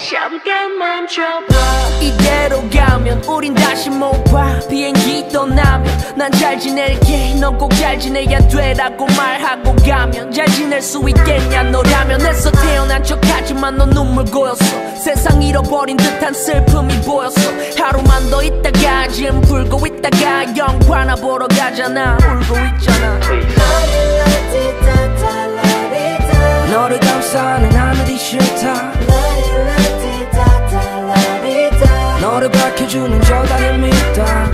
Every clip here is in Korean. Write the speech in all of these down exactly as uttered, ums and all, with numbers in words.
잠깐 멈춰봐. 이대로 가면 우린 다시 못 봐. 비행기 떠나면 난 잘 지낼게, 넌 꼭 잘 지내야 돼라고 말하고 가면 잘 지낼 수 있겠냐 너라면. 애써 태어난 척하지만 넌 눈물 고였어. 세상 잃어버린 듯한 슬픔이 보였어. 하루만 더 있다가 지금 불고 있다가 영화나 보러 가잖아. 울고 있잖아. 너를 감싸는 하늘이 싫다. 너를 밝혀주는 저 달을 믿다.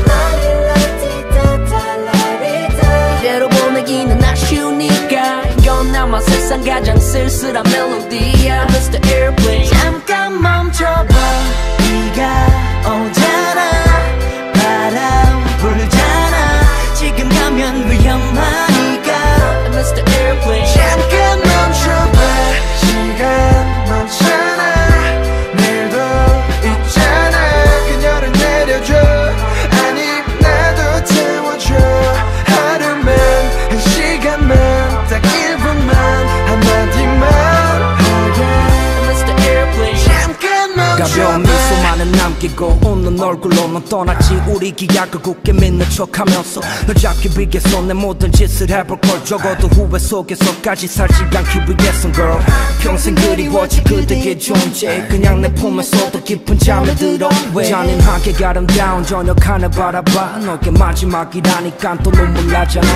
이대로 보내기는 아쉬우니까 이건 아마 세상 가장 쓸쓸한 멜로디야. 미스터 Airplane 잠깐 멈춰봐. 비가 오잖아, 바람 불잖아. 지금 가면 위험하니까 미스터 Airplane 잠깐 멈춰봐. 시간 멈춰나. 내일도 있잖아. 그녀를 내려줘. 아니 나도 태워줘. 하루만 한 시간만 딱 일 분만 한마디만 하게. 미스터 Airplane 잠깐 멈춰봐. 가벼운 미소만은 남기고 웃는 얼굴로 넌 떠났지. 우리 기약을 굳게 믿는 척하면서 널 잡기 위해서 내 모든 짓을 해볼 걸. 적어도 후회 속에서까지 살지 않기 위해선 girl. 평생 그리워질 그대의 존재. 그냥 내 품에서도 깊은 잠에 들어. 잔인하게 아름다운 저녁 하늘 바라봐. 너게 마지막이라니까 또 눈물 나잖아.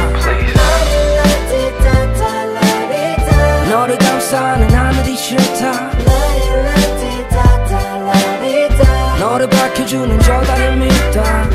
너를 감싸는 하늘이 싫다. 너를 밝혀주는 저 달을 믿다.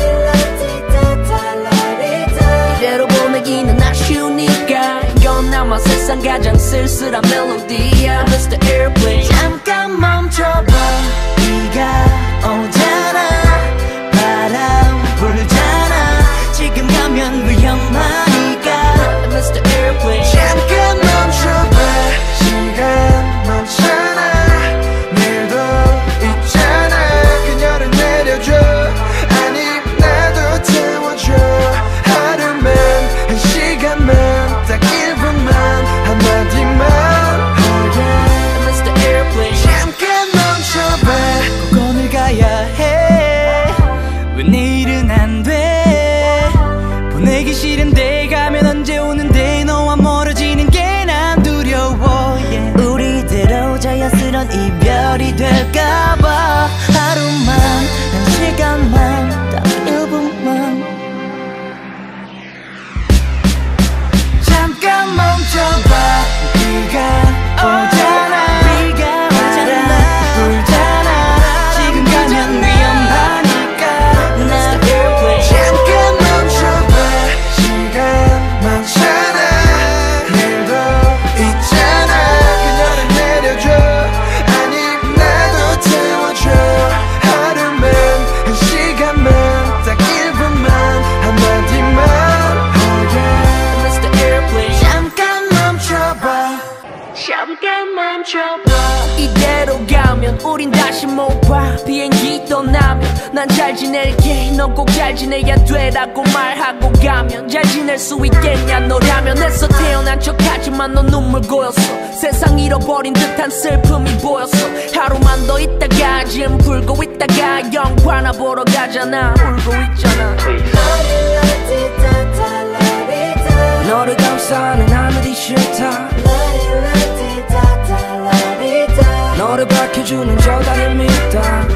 이대로 보내기는 아쉬우니까 이건 아마 세상 가장 쓸쓸한 멜로디야. 미스터 Airplane 잠깐 멈춰봐. 비가 오잖아, 바람 불잖아. 지금 가면 위험하니까 미스터 Airplane 잠깐 멈춰봐. 시간 멈춰나. 내일도 있잖아. 그녀를 내려줘. 아니 나도 태워줘. 하루만 한 시간만 딱 일 분만 한마디만 하게. 미스터 Airplane 잠깐 멈춰봐. 꼭 오늘 가야 해. 왜 내일은 안 돼. 보내기 싫은데 가면 언제 오는데. 너와 멀어지는 게 난 두려워 yeah. 우리대로 자연스런 이별이 될까봐. 하루만 한 시간만 딱 일 분만 잠깐 멈춰봐. 비가 오잖아, 비가 오잖아, 불잖아. 지금 가면 위험하니까 미스터 Airplane 잠깐 멈춰봐. 시간 멈춰나. 내일도 있잖아. 그녀를 내려줘. 아니 나도 태워줘. 하루만 한 시간만 딱 일 분만 한마디만 하게. 미스터 Airplane 잠깐 멈춰봐. 잠깐 멈춰봐. 이대로 가면 우린 다시 못 봐. 비행기 떠나면 난 잘 지낼게, 넌 꼭 잘 지내야 돼라고 말하고 가면 잘 지낼 수 있겠냐 너라면. 애써 태어난 척하지만 넌 눈물 고였어. 세상 잃어버린 듯한 슬픔이 보였어. 하루만 더 있다가 지금 불고 있다가 영화나 보러 가잖아. 울고 있잖아. 너를 감싸는 하늘이 싫다. 너를 밝혀주는 저 달을 믿다.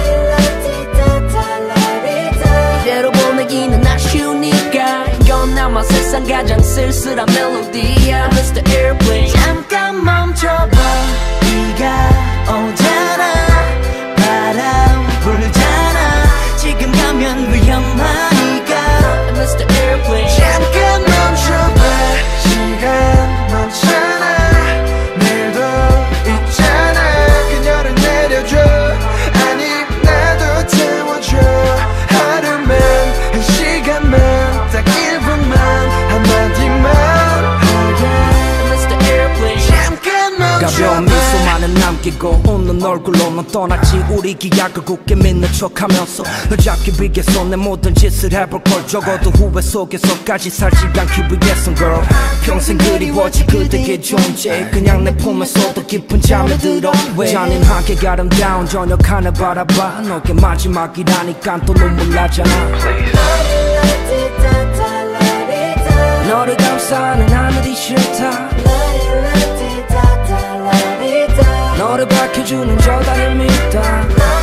이대로 보내기는 아쉬우니까 이건 아마 세상 가장 쓸쓸한 멜로디야. 미스터 Airplane 잠깐 멈춰봐. 비가 오잖아, 바람 불잖아. 지금 가면 위험하니까 미스터 Airplane 잠깐 멈춰봐. 시간 멈춰나. 내일도 있잖아. 그녀를 내려줘. 아니 나도 태워줘. 하루만 한 시간만 딱 일 분만 한마디만 하게. 미스터 Airplane 남기고 웃는 얼굴로 넌 떠났지. 우리 기약을 굳게 믿는 척하면서 널 잡기 위해서 내 모든 짓을 해볼 걸. 적어도 후회 속에서까지 살지 않기 위해선 girl. 평생 그리워지 그대의 존재. 그냥 내 품에서도 깊은 잠에 들어. 잔인하게 아름다운 저녁 하늘 바라봐. 너게 마지막이라니까 또 눈물 나잖아. 너를 감싸는 하늘이 싫다. 너를 밝혀주는 저 달을 믿다.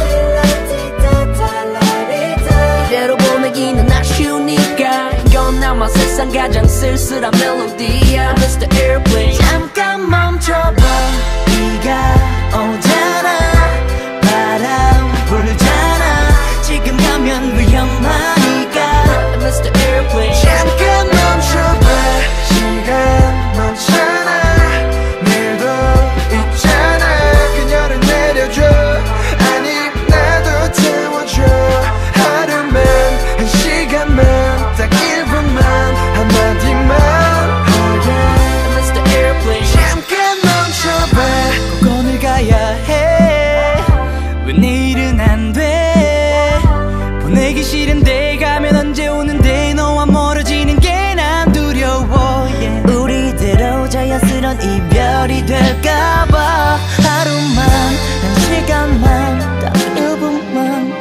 이대로 보내기는 아쉬우니까 이건 아마 세상 가장 쓸쓸한 멜로디야. 미스터 Airplane 잠깐 멈춰봐. 비가 오잖아. 바람 불잖아. 지금 가면 위험하니까. 미스터 Airplane 잠깐 멈춰봐. 시간 멈춰나. 내일도 있잖아. 그녀를 내려줘. 아니 나도 태워줘. 하루만 한 시간만 딱 일 분만 한마디만. oh yeah. 미스터 Airplane 잠깐 멈춰봐. 꼭 오늘 가야 해. 왜 내일은 안 돼. 보내기 싫은데 가면 언제 오는데. 너와 멀어지는 게 난 두려워. yeah. 우리대로 자연스런 이별이 될까봐. 하루만 한 시간만 딱 일 분만.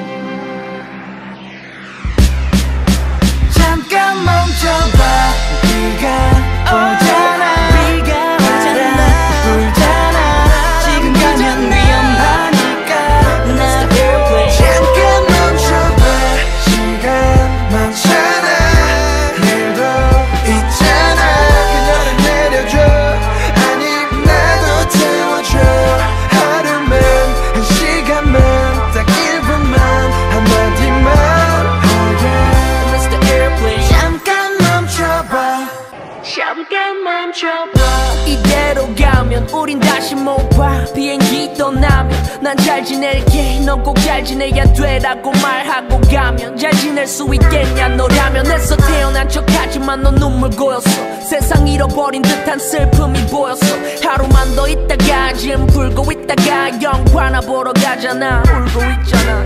잠깐 멈춰봐. 비가 오잖아. 비가 오잖아. 불잖아. 지금 가면 위험하니까. 미스터 Airplane 잠깐 멈춰봐. 시간 많잖아. 내일도 있잖아. 그녀를 내려줘. 아니 나도 태워줘. 하루만 한 시간만 딱 일 분만 한마디만. oh yeah. 미스터 Airplane 잠깐 멈춰봐. 잠깐 멈춰봐. 이대로 가면 우린 다시 못 봐. 비행기 떠나면 난 잘 지낼게. 넌 꼭 잘 지내야 돼라고 말하고 가면 잘 지낼 수 있겠냐. 너라면 애써 태어난 척하지만 넌 눈물 고였어. 세상 잃어버린 듯한 슬픔이 보였어. 하루만 더 있다가 지금 불고 있다가 영화나 보러 가잖아. 울고 있잖아.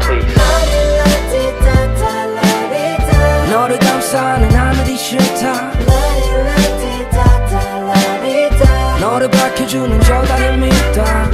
너를 감싸는 하늘이 싫다. 너를 밝혀주는 저 달을 믿다.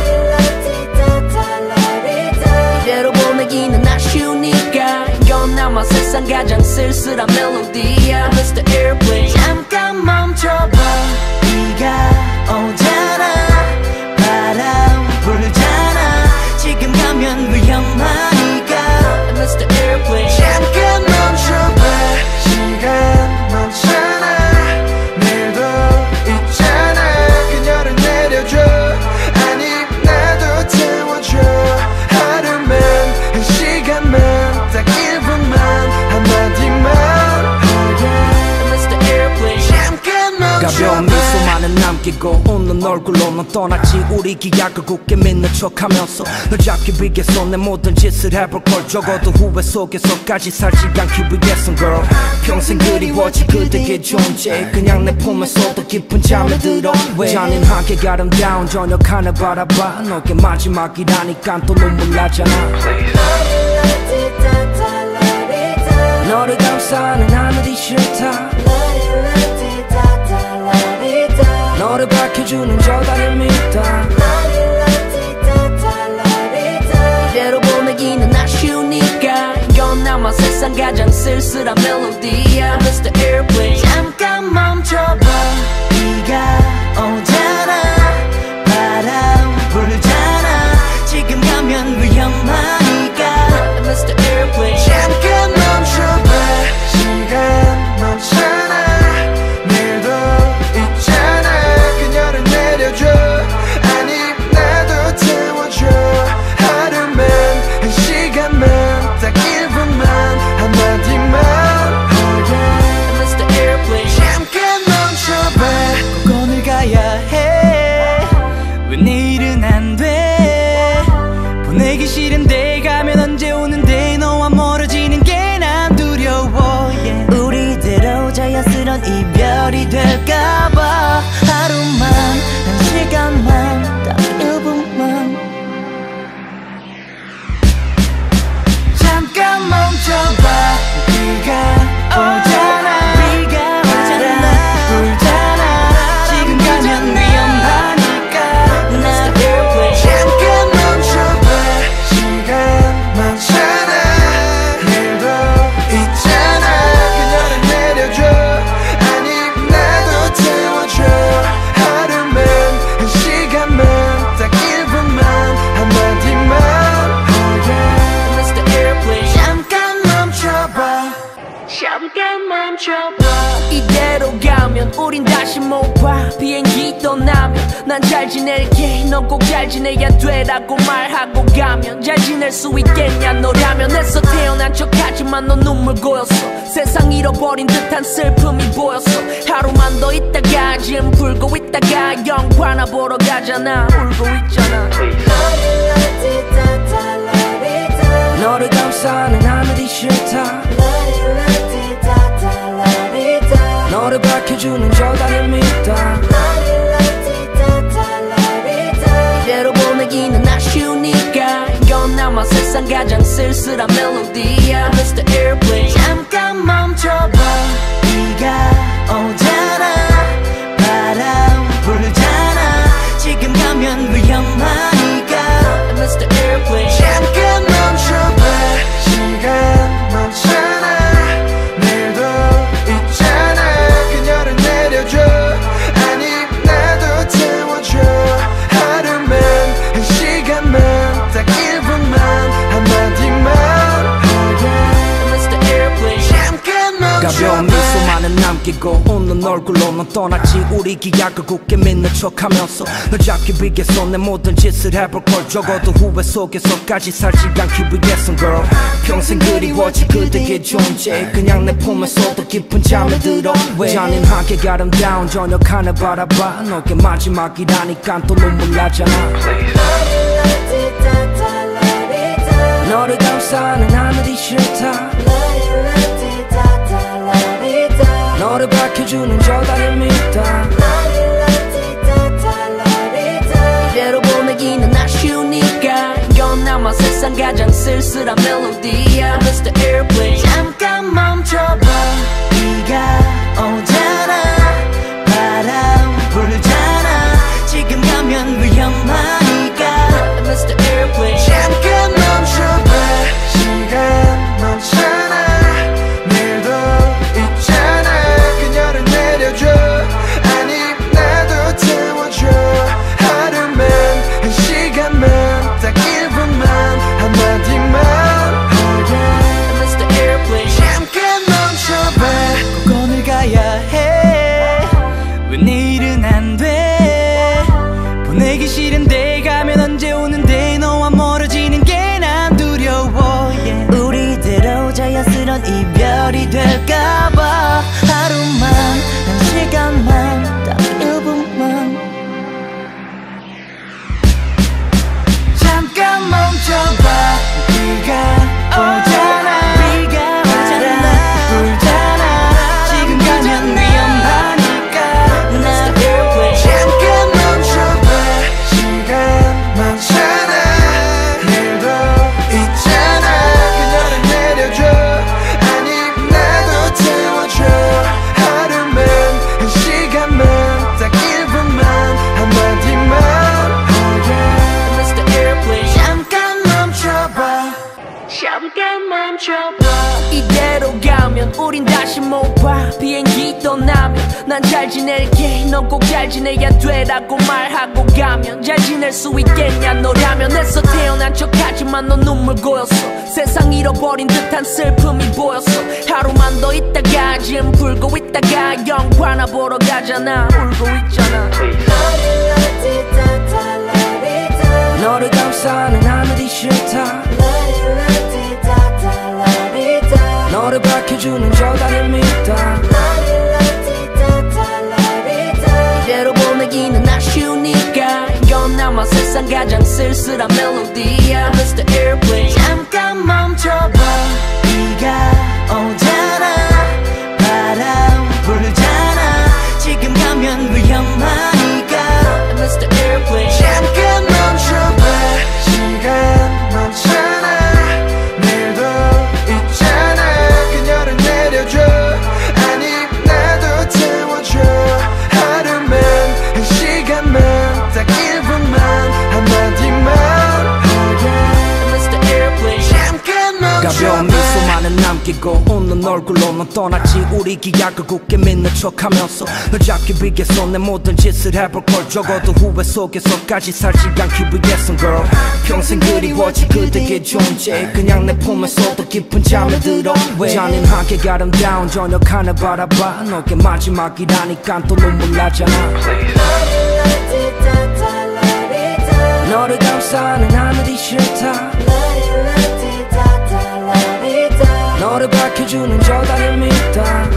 이대로 보내기는 아쉬우니까 이건 아마 세상 가장 쓸쓸한 멜로디야. 미스터 Airplane 잠깐 멈춰봐. 비가 오잖아. 바람 불잖아. 지금 가면 위험하니까. 미스터 Airplane 잠깐 멈춰봐. 시간 멈춰나. 내일도 있잖아. 그녀를 내려줘. 아니 나도 태워줘. 하루만 한 시간만 딱 일 분만 한마디만. oh yeah. 미스터 Airplane 잠깐 멈춰봐. 가벼운 미소만은 남기고 웃는 얼굴로 넌 떠났지. 우리 기약을 굳게 믿는 척하면서 널 잡기 위해서 내 모든 짓을 해볼 걸. 적어도 후회 속에서까지 살지 않기 위해선 girl. 평생 그리워지 그대의 존재. 그냥 내 품에서도 깊은 잠에 들어. 잔인하게 아름다운 저녁 하늘 바라봐. 너게 마지막이라니까 또 눈물 나잖아. 너를 감싸는 하늘이 싫다. 너를 밝혀주는 저 달을 믿다. 이대로 보내기는 아쉬우니까 이건 아마 세상 가장 쓸쓸한 멜로디야. 미스터 Airplane 잠깐 멈춰봐. 비가 오잖아. 바람 불잖아. 지금 가면 위험하니까. 미스터 Airplane 잠깐 멈춰봐. 시간 멈춰나. 내일도 있잖아. 그녀를 내려줘. 아니 나도 태워줘. 하루만 한 시간만 딱 일 분만 한마디만. oh yeah. 미스터 Airplane 잠깐 멈춰봐. 꼭 오늘 가야 해. 왜 내일은 안 돼. 보내기 싫은데 가면 언제 오는데. 너와 멀어지는 게 난 두려워. yeah. 우리대로 자연스런 이별이 될까봐. 하루만 한 시간만 딱 일 분만. 멈춰봐 비가 오잖아 비가 오잖아 불잖아 지금 가면 위험하니까 Mister Airplane 잠깐 멈춰봐 시간 많잖아 내일도 있잖아 그녀를 내려줘 아니 나도 태워줘 하루만 한 시간만 딱 일 분만 한마디만 잠깐 멈춰봐 이대로 가면 우린 다시 못 봐 비행기 떠나면 난 잘 지낼게 넌 꼭 잘 지내야 돼라고 말하고 가면 잘 지낼 수 있겠냐 너라면 애써 태어난 척하지만 넌 눈물 고였어 세상 잃어버린 듯한 슬픔이 보였어 하루만 더 있다가 지금 불고 있다가 영화나 보러 가잖아 울고 있잖아 너를 감싸는 하늘이 싫다 너를 밝혀주는 저 달을 믿다 이대로 보내기는 아쉬우니까 이건 아마 세상 가장 쓸쓸한 멜로디야 Mister Airplane 잠깐 멈춰봐 비가 오잖아 바람 불잖아 지금 가면 위험하니까 Mister Airplane 잠깐 멈춰봐 시간 멈춰나 내일도 있잖아 그녀를 내려줘 아니 나도 태워줘 하루만 한 시간만 딱 일 분만 한마디만 Mister Airplane 잠깐 멈춰봐 가벼운 미소만은 남기고 웃는 얼굴로 넌 떠났지 우리 기약을 굳게 믿는 척하면서 널 잡기 위해서 내 모든 짓을 해볼 걸 적어도 후회 속에서까지 살지 않기 위해선 girl 평생 그리워질 그대의 존재 그냥 내 품에서도 깊은 잠에 들어 왜 잔인하게 아름다운 저녁 하늘 바라봐 너게 마지막이라니까 또 눈물 나잖아 너를 감싸는 하늘이 싫다 너를 밝혀주는 저 달을 믿다 이대로 보내기는 아쉬우니까 이건 아마 세상 가장 쓸쓸한 멜로디야 Mister Airplane 잠깐 멈춰봐 비가 오잖아 바람 불잖아 지금 가면 위험하니까 Mister Airplane 잠깐 멈춰봐 시간 멈춰나 내일도 있잖아 그녀를 내려줘 아니 나도 태워줘 하루만 한 시간만 딱 일 분만 한마디만 Mister Airplane 잠깐 멈춰봐 꼭 오늘 가야 해 왜 내일은 안 돼 보내기 싫은데 가면 언제 오는데 너와 멀어지는 게 난 두려워 yeah. 우리대로 자연스런 이별이 될까봐 하루만 한 시간만 딱 일 분만 잠깐 멈춰봐 비가 오잖아 비가 오잖아 불잖아 지금 가면 위험하니까 Mister Airplane 잠깐 멈춰봐 시간 많잖아 내일도 있잖아 그녀를 내려줘 아니 나도 태워줘 하루만 한 시간만 딱 일 분만 한마디만 Mister Airplane 잠깐 멈춰봐 잠깐 멈춰봐 이대로 가면 우린 다시 못 봐 비행기 떠나면 난 잘 지낼게 넌 꼭 잘 지내야 돼라고 말하고 가면 잘 지낼 수 있겠냐 너라면 애써 태어난 척하지만 넌 눈물 고였어 세상 잃어버린 듯한 슬픔이 보였어 하루만 더 있다가 지금 불고 있다가 영화나 보러 가잖아 울고 있잖아 너를 감싸는 하늘이 싫다 너를 밝혀주는 저 달을 믿다 이대로 보내기는 아쉬우니까 이건 아마 세상 가장 쓸쓸한 멜로디야 Mister Airplane 잠깐 멈춰봐 비가 오잖아 바람 불잖아 지금 가면 위험하니까 Mister Airplane 잠깐 멈춰봐 시간 멈춰나 내일도 있잖아 남기고 웃는 얼굴로 넌 떠났지. 우리 기약을 굳게 믿는 척하면서 널 잡기 위해서 내 모든 짓을 해볼 걸. 적어도 후회 속에서까지 살지 않기 위해선 girl. 평생 그리워질 그대의 존재. 그냥 내 품에서도 깊은 잠에 들어. 잔인하게 아름다운 저녁 하늘 바라봐. 너게 마지막이라니까 또 눈물 나잖아. 너를 감싸는 하늘이 싫다. 너를 밝혀주는 저 달을 믿다.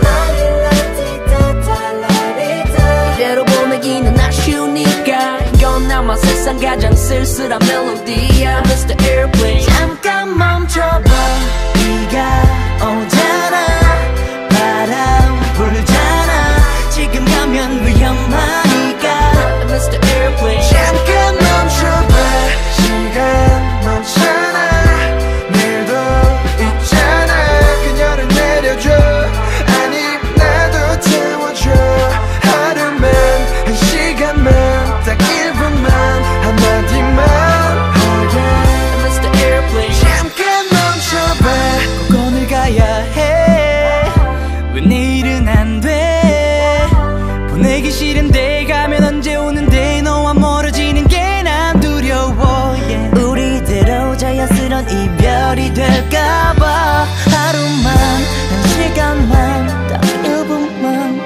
이대로 보내기는 아쉬우니까 이건 아마 세상 가장 쓸쓸한 멜로디야. 미스터 Airplane 잠깐 멈춰봐. 비가 오잖아. 바람 불잖아. 지금 가면 위험하니까. 미스터 Airplane 잠깐 멈춰봐. 시간 멈춰나. 내일도 있잖아. 그녀를 내려줘. 아니 나도 태워줘. 하루만 한 시간만 딱 일 분만 한마디만. Oh yeah. 미스터 Airplane 잠깐 멈춰봐. 꼭 오늘 가야 해. 왜 내일은 안 돼. 보내기 싫은데 가면 언제 오는데. 너와 멀어지는 게 난 두려워. yeah. 우리대로 자연스런 이별이 될까봐. 하루만 한 시간만 딱 일 분만.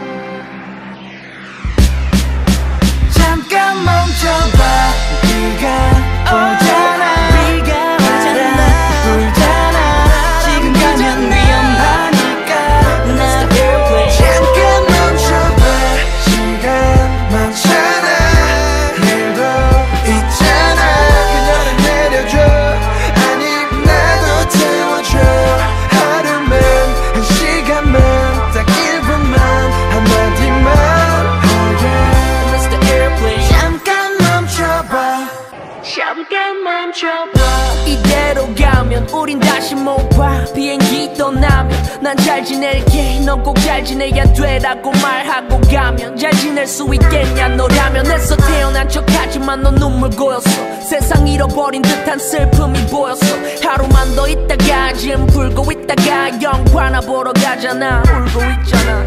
잠깐 멈춰봐. 비가 오잖아. 비가 오잖아. 불잖아. 지금 가면 위험하니까. 나 잠깐 멈춰봐. 시간 많잖아. 내일도 있잖아. 그녀를 내려줘. 아니 나도 태워줘. 하루만 한 시간만 딱 일 분만 한마디만. Oh yeah. 미스터 Airplane 잠깐 멈춰봐. 잠깐 멈춰봐. 이대로 가면 우린 다시 못 봐. 비행기 떠나면 난 잘 지낼게. 넌 꼭 잘 지내야 돼라고 말하고 가면 잘 지낼 수 있겠냐. 너라면 애써 태어난 척하지만 넌 눈물 고였어. 세상 잃어버린 듯한 슬픔이 보였어. 하루만 더 있다가 지금 불고 있다가 영화나 보러 가잖아. 울고 있잖아.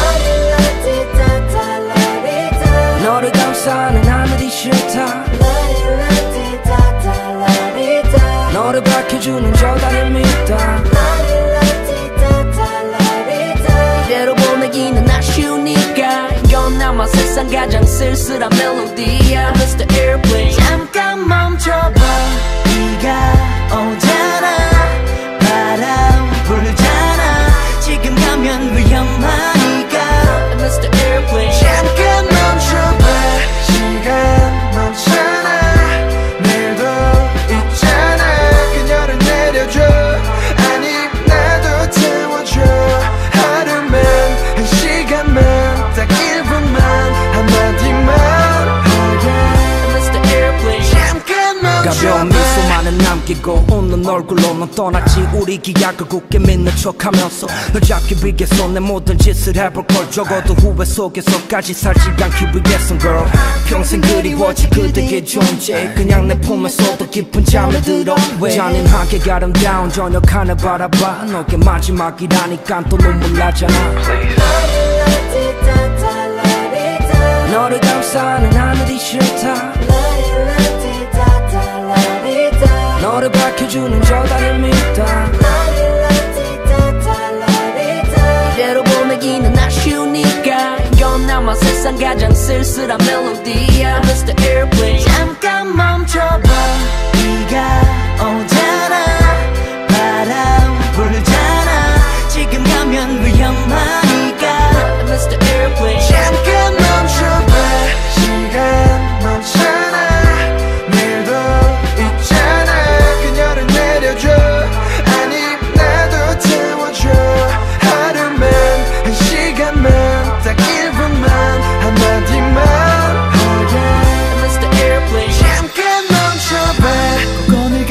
너를 감싸는 하늘이 싫다. 너를 밝혀주는 저 달을 믿다. 이대로 보내기는 아쉬우니까 이건 아마 세상 가장 쓸쓸한 멜로디야. 미스터 Airplane 잠깐 멈춰봐. 비가 오잖아. 바람 불잖아. 지금 가면 위험하니까. 미스터 Airplane 잠깐 멈춰봐. 시간 멈춰나. 내일도 있잖아. 그녀를 내려줘. 아니 나도 태워줘. 하루만 한 시간만 딱 일 분만 한마디만. Oh yeah. 미스터 Airplane 잠깐 멈춰봐. 가벼운 미소만은 남기고 웃는 얼굴로 넌 떠났지. 우리 기약을 굳게 믿는 척하면서 널 잡기 위해서 내 모든 짓을 해볼 걸. 적어도 후회 속에서까지 살지 않기 위해선 girl. 평생 그리워질 그대의 존재. 그냥 내 품에서도 깊은 잠에 들어. 잔인하게 아름다운 저녁 하늘 바라봐. 너게 마지막이라니까 또 눈물 나잖아. 너를 감싸는 하늘이 싫다. 너를 밝혀주는 저 달을 믿다. 이대로 보내기는 아쉬우니까 이건 아마 세상 가장 쓸쓸한 멜로디야. 미스터 Airplane 잠깐 멈춰봐. 비가 오잖아. 바람 불잖아. 지금 가면 위험하니까. 미스터 Airplane 잠깐 멈춰봐. 시간 멈춰나. 내일도 있잖아. 그녀를 내려줘. 아니 나도 태워줘. 하루만 한 시간만 딱 일 분만 한마디만. Oh yeah. 미스터 Airplane 잠깐 멈춰봐. 꼭 오늘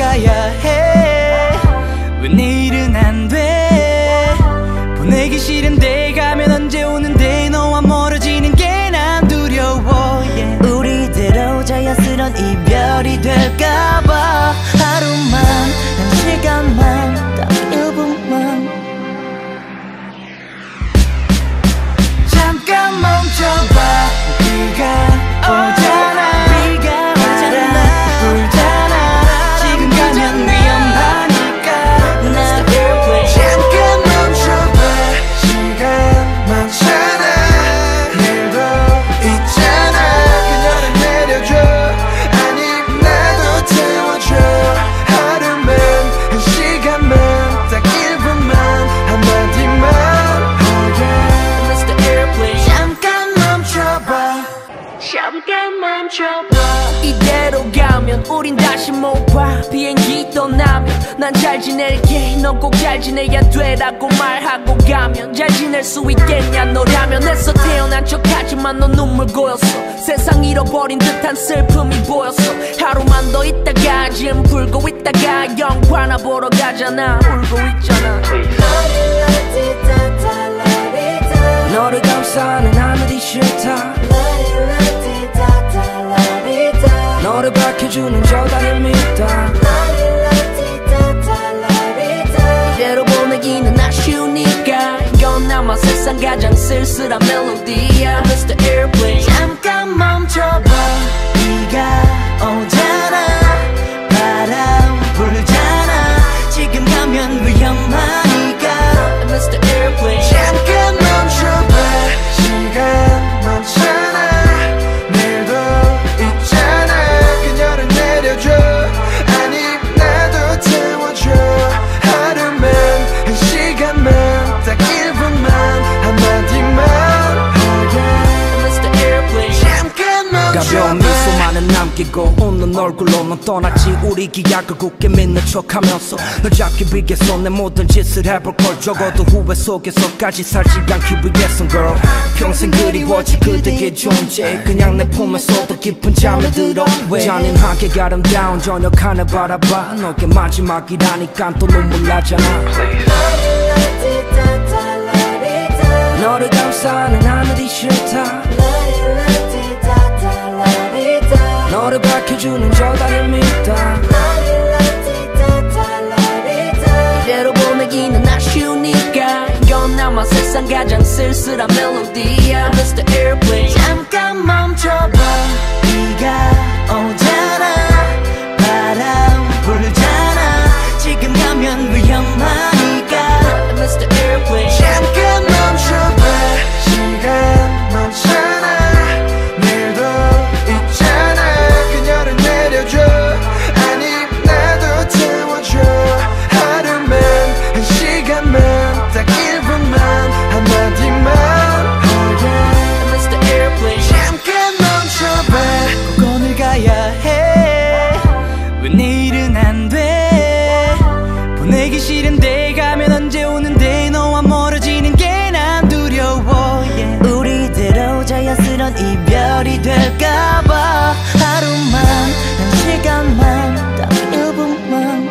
잠깐 멈춰봐. 이대로 가면 우린 다시 못 봐. 비행기 떠나면 난 잘 지낼게, 넌 꼭 잘 지내야 돼라고 말하고 가면 잘 지낼 수 있겠냐 너라면. 애써 태어난 척하지만 넌 눈물 고였어. 세상 잃어버린 듯한 슬픔이 보였어. 하루만 더 있다가 지금 불고 있다가 영화나 보러 가잖아. 울고 있잖아. 너를 감싸는 하늘이 싫다. 너를 밝혀주는 저 달을 믿다. 이대로 보내기는 아쉬우니까 이건 아마 세상 가장 쓸쓸한 멜로디야. 미스터 Airplane 잠깐 멈춰봐. 비가 오잖아, 바람 불잖아. 지금 가면 위험하니까 미스터 Airplane 잠깐 멈춰봐. 시간 멈춰놔. 내일도 있잖아. 그녀를 내려줘. 아니 나도 태워줘. 하루만 한 시간만 딱 일 분만 한마디만 하게. 미스터 Airplane 잠깐 멈춰봐. 가벼운 미소만은 남기고 웃는 얼굴로 넌 떠났지. 우리 기약을 굳게 믿는 척하면서 널 잡기 위해서 내 모든 짓을 해볼 걸. 적어도 후회 속에서까지 살지 않기 위해선 girl. 평생 그리워질 그대의 존재. 그냥 내 품에서도 깊은 잠에 들어. 잔인하게 아름다운 저녁 하늘 바라봐. 너게 마지막이라니까 또 눈물 나잖아. 너를 감싸는 하늘이 싫다. 너를 밝혀주는 저 달을 믿다. 이대로 보내기는 아쉬우니까 이건 아마 세상 가장 쓸쓸한 멜로디야. 미스터 Airplane 잠깐 멈춰봐. 비가 오잖아, 바람 불잖아. 지금 가면 위험하니까 미스터 Airplane 잠깐 멈춰봐. 시간 멈춰놔. 내일도 있잖아. 그녀를 내려줘. 아니 나도 태워줘. 하루만 한 시간만 딱 일 분만 한마디만 하게. 미스터 Airplane 잠깐 멈춰봐. 꼭 오늘 가야 해. 왜 내일은 안 돼. 보내기 싫은데 가면 언제 오는데. 너와 멀어지는 게 난 두려워. yeah. 우리대로 자연스런 이별이 될까봐. 하루만 한 시간만 딱 일 분만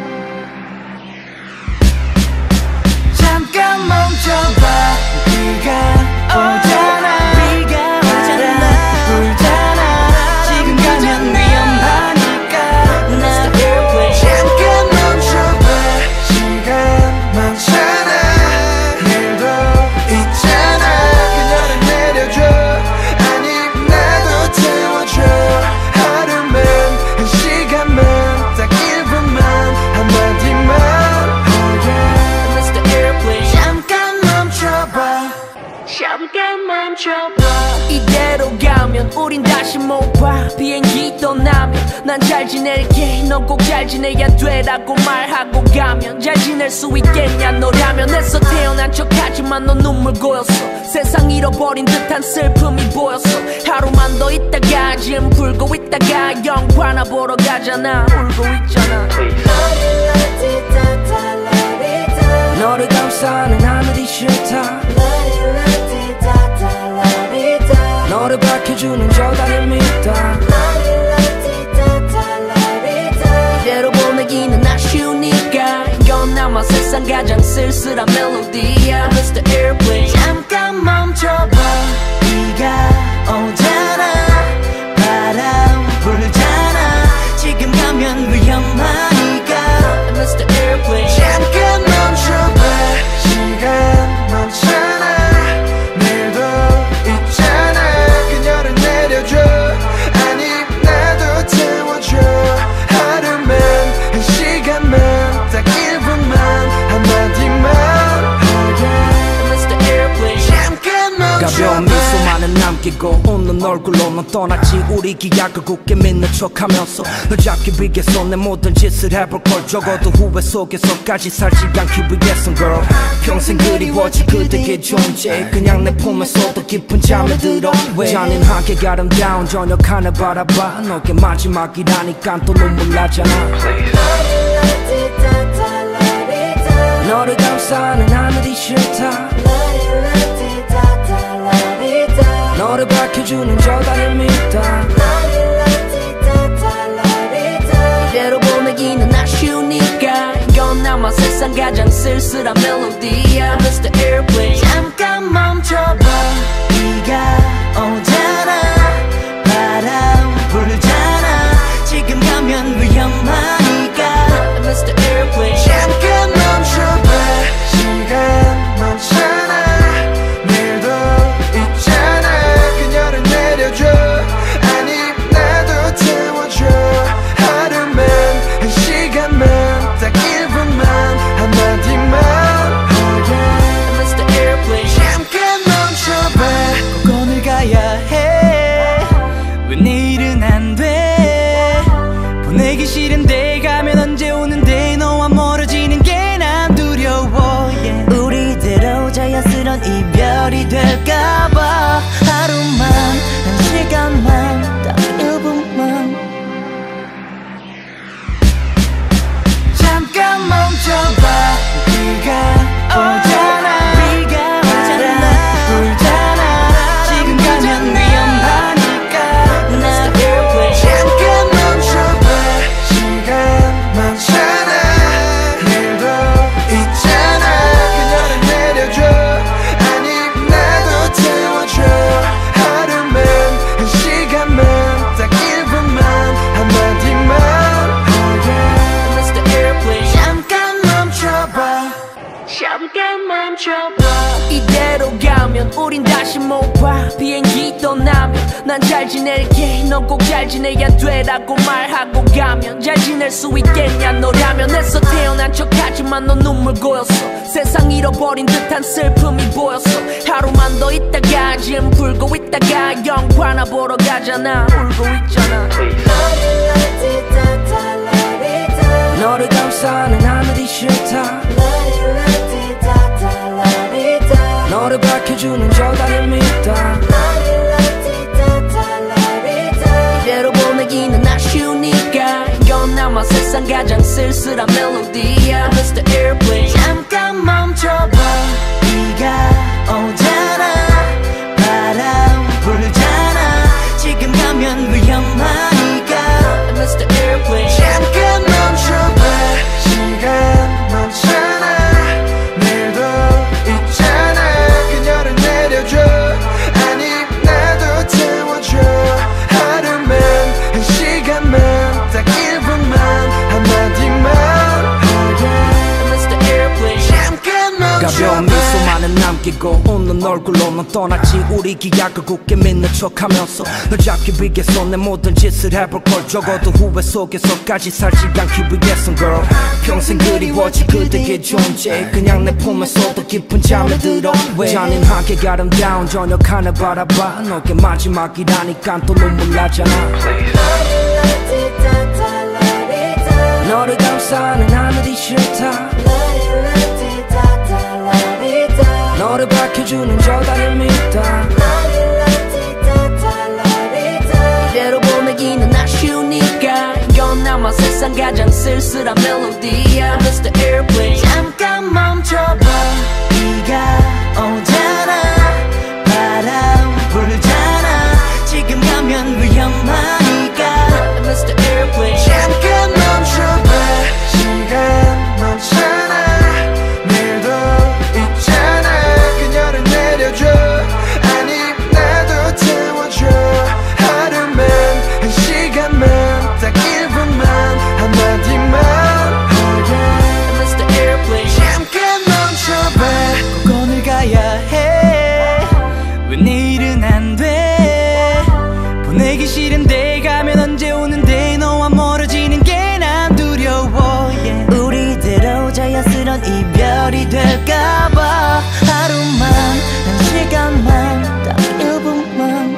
잠깐 멈춰봐. 비가 오잖아, 비가 오잖아, 불잖아. 지금 가면 위험하니까 미스터 Airplane 잠깐 멈춰봐. 시간 멈춰놔. 내일도 있잖아. 그녀를 내려줘. 아니 나도 태워줘. 하루만 한 시간만 딱 일 분만 한마디만 하게. 미스터 Airplane 잠깐 멈춰봐. 잠깐 멈춰봐. 이대로 가면 우린 다시 못 봐. 비행기 떠나면 난 잘 지낼게, 넌 꼭 잘 지내야 돼라고 말하고 가면 잘 지낼 수 있겠냐 너라면. 애써 태어난 척하지만 넌 눈물 고였어. 세상 잃어버린 듯한 슬픔이 보였어. 하루만 더 있다가 지금 불고 있다가 영화나 보러 가잖아. 울고 있잖아. 너를 감싸는 하늘이 싫다. 너를 밝혀주는 저 달을 믿다. 이대로 보내기는 아쉬우니까 이건 아마 세상 가장 쓸쓸한 멜로디야. 미스터 Airplane 잠깐 멈춰봐. 비가 오잖아, 바람 불잖아. 지금 가면 위험하니까 미스터 Airplane 잠깐 멈춰봐. 시간 멈춰놔. 내일도 있잖아. 그녀를 내려줘. 아니 나도 태워줘. 하루만 한 시간만 딱 일 분만 한마디만 하게. 미스터 Airplane 잠깐 멈춰봐. 가벼운 미소만은 남 남기고 웃는 얼굴로 넌 떠났지. 우리 기약을 굳게 믿는 척하면서 널 잡기 위해서 내 모든 짓을 해볼 걸. 적어도 후회 속에서까지 살지 않기 위해선 girl. 평생 그리워질 그대의 존재. 그냥 내 품에서도 깊은 잠에 들어. 잔인하게 아름다운 저녁 하늘 바라봐. 너게 마지막이라니까 또 눈물 나잖아. 너를 감싸는 하늘이 싫다. 너를 밝혀주는 저 달을 믿다. 이대로 보내기는 아쉬우니까 이건 아마 세상 가장 쓸쓸한 멜로디야. 미스터 Airplane 잠깐 멈춰봐. 비가 오잖아. 바람 불잖아. 지금 가면 위험하니까. 미스터 Airplane 잠깐 멈춰봐. 시간 많잖아. 내일도 있잖아. 그녀를 내려줘. 아니 나도 태워줘. 하루만 한 시간만 딱 일 분만 한마디만. oh yeah. 미스터 Airplane 잠깐 멈춰봐. 꼭 오늘 가야 해. 왜 내일은 안 돼. 보내기 싫은데 가면 언제 오는데. 너와 멀어지는 게 난 두려워. yeah. 우리대로 자연스런 이별이 될까봐. 하루만 한 시간만 딱 일 분만. 잠깐 멈춰봐. 비가 오잖아. 비가 오잖아. 불잖아. 지금 가면 위험하니까. 미스터 Airplane 잠깐 멈춰봐. 시간 많잖아. 내일도 있잖아. 그녀를 내려줘. 아니 나도 태워줘. 하루만 한 시간만 딱 일 분만 한마디만. oh yeah. 미스터 Airplane 잠깐 멈춰봐. 잠깐 멈춰봐. 이대로 가면 우린 다시 못 봐. 비행기 떠나면 난 잘 지낼게. 넌 꼭 잘 지내야 돼라고 말하고 가면 잘 지낼 수 있겠냐. 너라면 애써 태어난 척하지만 넌 눈물 고였어. 세상 잃어버린 듯한 슬픔이 보였어. 하루만 더 있다가 지금 불고 있다가 영화나 보러 가잖아. 울고 있잖아. 너를 감싸는 하늘이 싫다. 너를 밝혀주는 저 달을 믿다. 이대로 보내기는 아쉬우니까 이건 아마 세상 가장 쓸쓸한 멜로디야. 미스터 Airplane 잠깐 멈춰봐. 비가 오잖아. 바람 불잖아. 지금 가면 위험하니까. 미스터 Airplane 잠깐 멈춰봐. 시간 많잖아. 내일도 있잖아. 그녀를 내려줘. 아니 나도 태워줘. 하루만 한 시간만 딱 일 분만 한마디만. oh yeah. 미스터 Airplane 잠깐 가벼운 멈춰봐. 미소만은 남기고 웃는 얼굴로 넌 떠났지. 우리 기약을 굳게 믿는 척하면서 널 잡기 위해서 내 모든 짓을 해볼 걸. 적어도 후회 속에서까지 살지 않기 위해선 girl. 평생 그리워질 그대의 존재. 그냥 내 품에서도 깊은 잠에 들어. 잔인하게 아름다운 저녁 하늘 바라봐. 너게 마지막이라니까 또 눈물 나잖아. 너를 감싸는 하늘이 싫다. 너를 밝혀주는 저 달을 믿다. 이대로 보내기는 아쉬우니까 이건 아마 세상 가장 쓸쓸한 멜로디야. 미스터 Airplane 잠깐 멈춰봐. 비가 오잖아. 바람 불잖아. 지금 가면 위험하니까. 미스터 Airplane 잠깐 멈춰봐. 시간 많잖아. 내일도 있잖아. 그녀를 내려줘. 아니 나도 태워줘. 하루만 한 시간만 딱 일 분만 한마디만. oh yeah. 미스터 Airplane 잠깐 멈춰봐. 꼭 오늘 가야 해. 왜 내일은 안 돼. 보내기 싫은데 가면 언제 오는데. 너와 멀어지는 게 난 두려워. yeah. 우리대로 자연스런 이별이 될까봐. 하루만 한 시간만 딱 일 분만.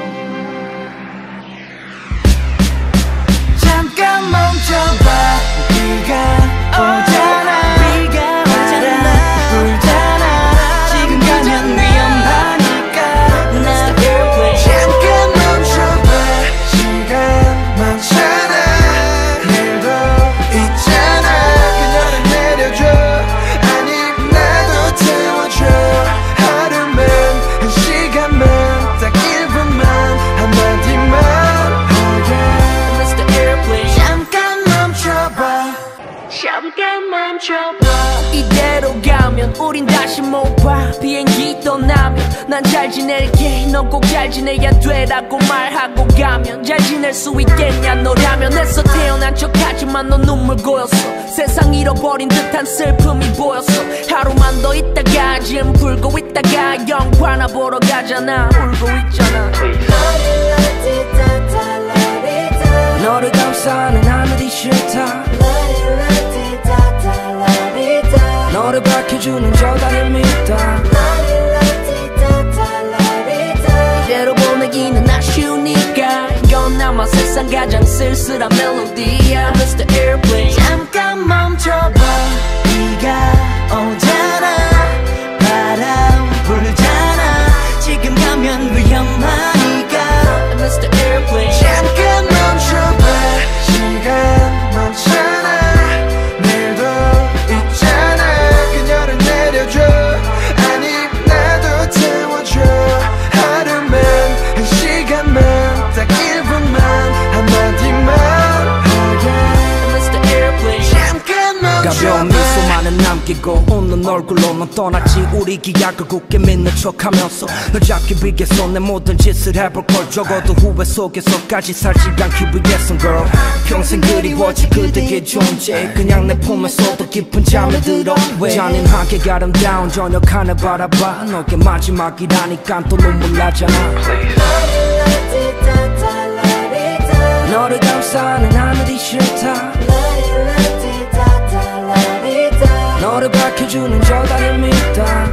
멈춰봐. 이대로 가면 우린 다시 못 봐. 비행기 떠나면 난 잘 지낼게. 넌 꼭 잘 지내야 돼라고 말하고 가면 잘 지낼 수 있겠냐 너라면. 애써 태어난 척하지만 넌 눈물 고였어. 세상 잃어버린 듯한 슬픔이 보였어. 하루만 더 있다가 지금 불고 있다가 영화나 보러 가잖아. 울고 있잖아. 너를 감싸는 하늘이 싫다. 너를 밝혀주는 저 달을 믿다. 이대로 보내기는 아쉬우니까 이건 아마 세상 가장 쓸쓸한 멜로디야. 미스터 Airplane 잠깐 멈춰봐. 비가 오잖아. 바람 불잖아. 지금 가면 위험하니까. 미스터 Airplane 잠깐 멈춰봐. 시간 멈춰나. 내일도 있잖아. 그녀를 내려줘. 아니 나도 태워줘. 하루만 한 시간만 딱 일 분만 한마디만. 미스터 Airplane 잠깐 가벼운 멈춰봐. 미소만은 남기고 웃는 얼굴로 넌 떠났지. 우리 기약을 굳게 믿는 척하면서 널 잡기 위해서 내 모든 짓을 해볼 걸. 적어도 후회 속에서까지 살지 않기 위해선 girl. 평생 그리워질 그대의 존재. 그냥 내 품에서도 깊은 잠에 들어. 잔인하게 아름다운 저녁 하늘 바라봐. 너게 마지막이라니까 또 눈물 나잖아. 너를 감싸는 하늘이 싫다. 너를 밝혀주는 저 달을 믿다.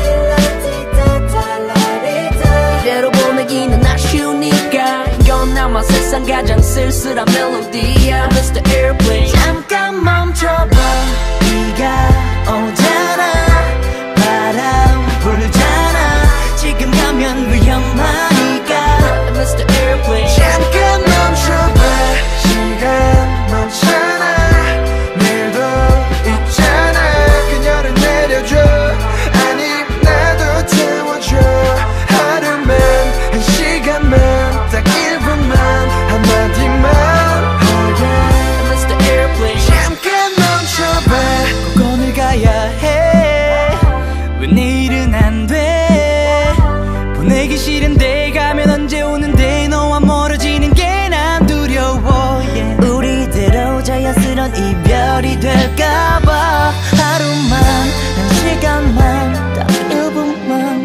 이대로 보내기는 아쉬우니까 이건 아마 세상 가장 쓸쓸한 멜로디야. 미스터 Airplane 잠깐 멈춰봐. 비가 오잖아. 바람 불잖아. 지금 가면 위험하니까. 미스터 Airplane 잠깐 멈춰봐. 시간 멈춰나. 내일도 있잖아. 그녀를 내려줘. 아니 나도 태워줘. 하루만 한 시간만 딱 일 분만 한마디만. 미스터 Airplane 잠깐 멈춰봐. 꼭 오늘 가야 해. 왜 내일은 안 돼. 보내기 싫은데 가면 언제 오는데. 너와 멀어지는 게 난 두려워. yeah. 우리대로 자연스런 이별이 될까봐. 하루만 한 시간만 딱 일 분만.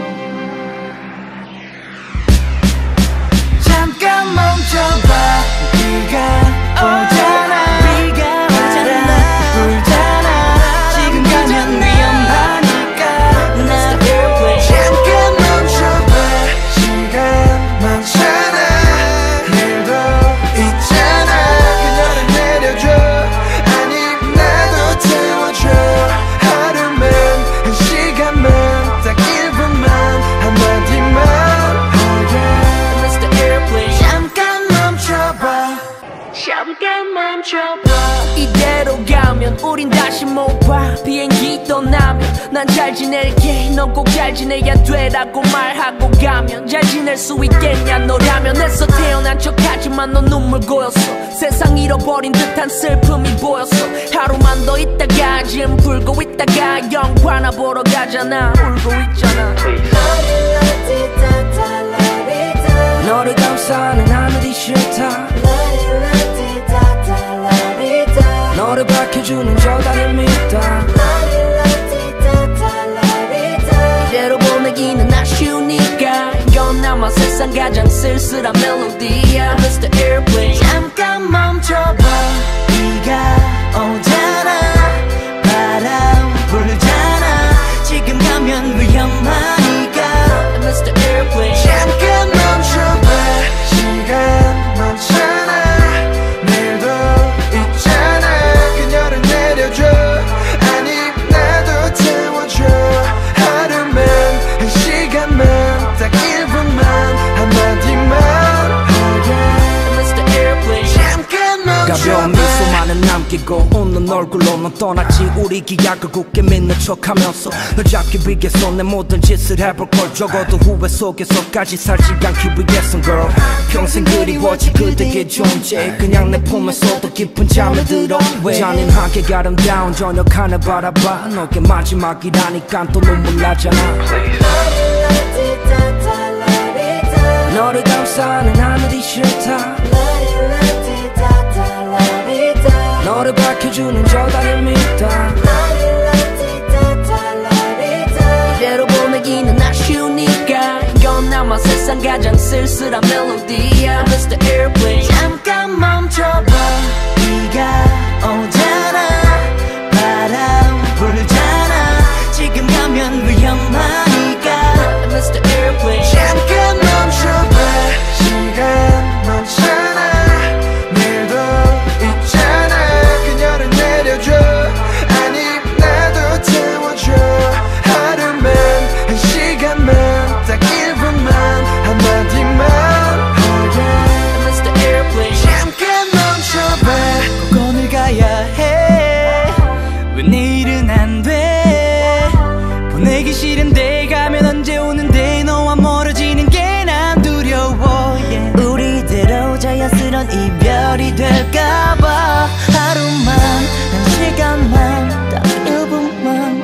잠깐 멈춰봐. 비가 오잖아. 비가 오잖아. 불잖아. 지금 가면 위험하니까. 미스터 Airplane 잠깐 멈춰봐. 시간 멈춰나. 내일도 있잖아. 그녀를 내려줘. 아니 나도 태워줘. 하루만 한 시간만 딱 일 분만 한마디만. 미스터 Airplane 잠깐 멈춰봐. 잠깐 멈춰봐. 이대로 가면 우린 다시 못 봐. 비행기 떠나면 난 잘 지낼게. 넌 꼭 잘 지내야 돼라고 말하고 가면 잘 지낼 수 있겠냐 너라면. 애써 태어난 척하지만 넌 눈물 고였어. 세상 잃어버린 듯한 슬픔이 보였어. 하루만 더 있다가 지금 불고 있다가 영화나 보러 가잖아. 울고 있잖아. 너를 감싸는 하늘이 싫다. 너를 밝혀주는 저 달을 믿다. 이대로 보내기는 아쉬우니까 이건 아마 세상 가장 쓸쓸한 멜로디야. 미스터 Airplane 잠깐 멈춰봐. 비가 오잖아. 바람 불잖아. 지금 가면 위험하니까. 미스터 Airplane 잠깐 멈춰봐. 시간 멈춰나. 내일도 있잖아. 그녀를 내려줘. 아니 나도 태워줘. 하루만 한 시간만 딱 일 분만 한마디만. 미스터 Airplane 잠깐 멈춰봐. 가벼운 미소만은 남기고 남기고 웃는 얼굴로 넌 떠났지. 우리 기약을 굳게 믿는 척하면서 널 잡기 위해서 내 모든 짓을 해볼 걸. 적어도 후회 속에서까지 살지 않기 위해선 girl. 평생 그리워지 그대의 존재. 그냥 내 품에서도 깊은 잠에 들어. 잔인하게 아름다운 저녁 하늘 바라봐. 너게 마지막이라니까 또 눈물 나잖아. 너를 감싸는 하늘이 싫다. 너를 밝혀주는 저 달을 믿다. 이대로 보내기는 아쉬우니까 이건 아마 세상 가장 쓸쓸한 멜로디야. 미스터 Airplane 잠깐 멈춰봐. 비가 오잖아. 바람 불잖아. 지금 가면 위험하니까. 미스터 Airplane 잠깐 멈춰봐. 시간 멈춰나. 내일도 있잖아. 그녀를 내려줘. 아니 나도 태워줘. 하루만 한 시간만 딱 일 분만 한마디만. 미스터 Airplane 잠깐 멈춰봐. 꼭 오늘 가야 해. 왜 내일은 안 돼. 보내기 싫은데 가면 언제 오는데. 너와 멀어지는 게 난 두려워 yeah. 우리대로 자연스런 이별이 될까봐. 하루만 한 시간만 딱 일 분만.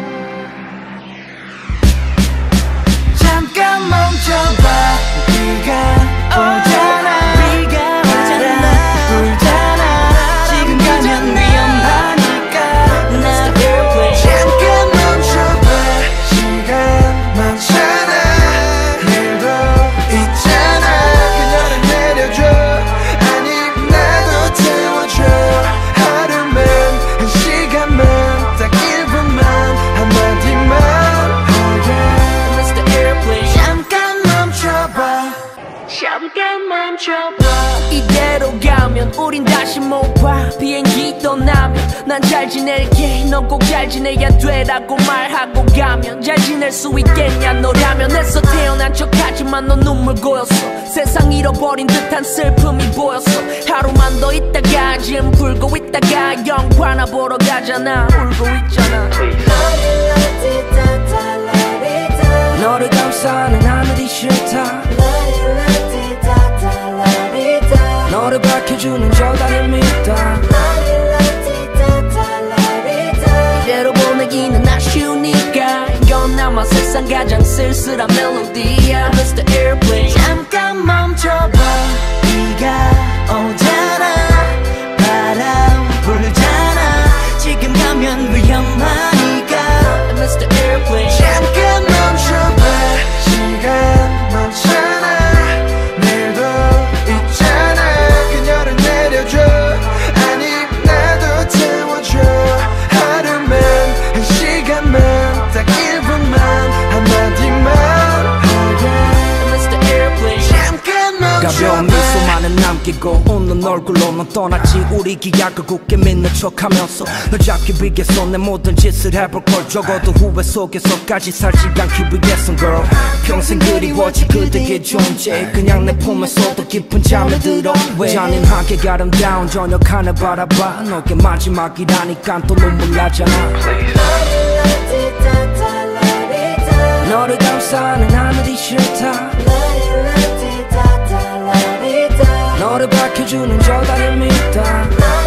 잠깐 멈춰봐. 비가 오잖아. 비가 오잖아. 불잖아. 지금 가면 위험하니까. 나 잠깐 멈춰봐. 시간 멈춰나. 내일도 있잖아. 그녀를 내려줘. 아니 나도 태워줘. 하루만 한 시간만 딱 일 분만 한마디만. 미스터 Airplane 잠깐 멈춰봐. 잠깐 멈춰봐. 이대로 가면 우린 다시 못 봐. 비행기 떠나면 난 잘 지낼게. 넌 꼭 잘 지내야 돼라고 말하고 가면 잘 지낼 수 있겠냐. 너라면 애써 태어난 척하지만 넌 눈물 고였어. 세상 잃어버린 듯한 슬픔이 보였어. 하루만 더 있다가 지금 굴고 있다가 영화나 보러 가잖아. 울고 있잖아. 너를 감싸는 하늘이 싫다. 너를 밝혀주는 저 달을 믿다. 이대로 보내기는 아쉬우니까 이건 아마 세상 가장 쓸쓸한 멜로디야. 미스터 Airplane 잠깐 멈춰봐. 비가 오잖아. 바람 불잖아. 지금 가면 위험하니까. 미스터 Airplane 잠깐 멈춰봐. 시간 멈춰나. 내일도 있잖아. 그녀를 내려줘. 아니 나도 태워줘. 하루만 한 시간만 딱 일 분만 한마디만. 미스터 Airplane 잠깐 가벼운 멈춰봐. 미소만은 남기고 웃는 얼굴로 넌 떠났지. 우리 기약을 굳게 믿는 척하면서 널 잡기 위해서 내 모든 짓을 해볼 걸. 적어도 후회 속에서까지 살지 않기 위해선 girl. 평생 그리워지 그대의 존재. 그냥 내 품에서도 깊은 잠에 들어. 잔인하게 아름다운 저녁 하늘 바라봐. 너게 마지막이라니까 또 눈물 나잖아. 너를 감싸는 하늘이 싫다. 너를 밝혀주는 저 달을 믿다.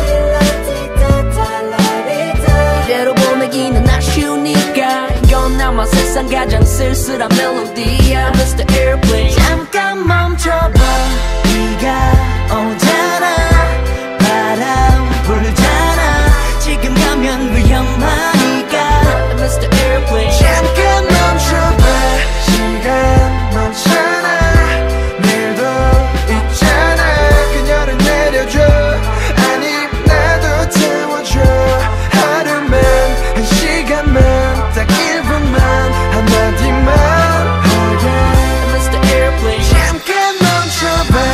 이대로 보내기는 아쉬우니까 이건 아마 세상 가장 쓸쓸한 멜로디야. 미스터 Airplane 잠깐 멈춰봐. 비가 오잖아. 바람 불잖아. 지금 가면 위험하니까. 미스터 Airplane 잠깐 멈춰봐. 시간 멈춰나. 내일도 있잖아. 그녀를 내려줘. 아니 나도 태워줘. 하루만 한 시간만 딱 일 분만 한마디만. 미스터 Airplane 잠깐 멈춰봐.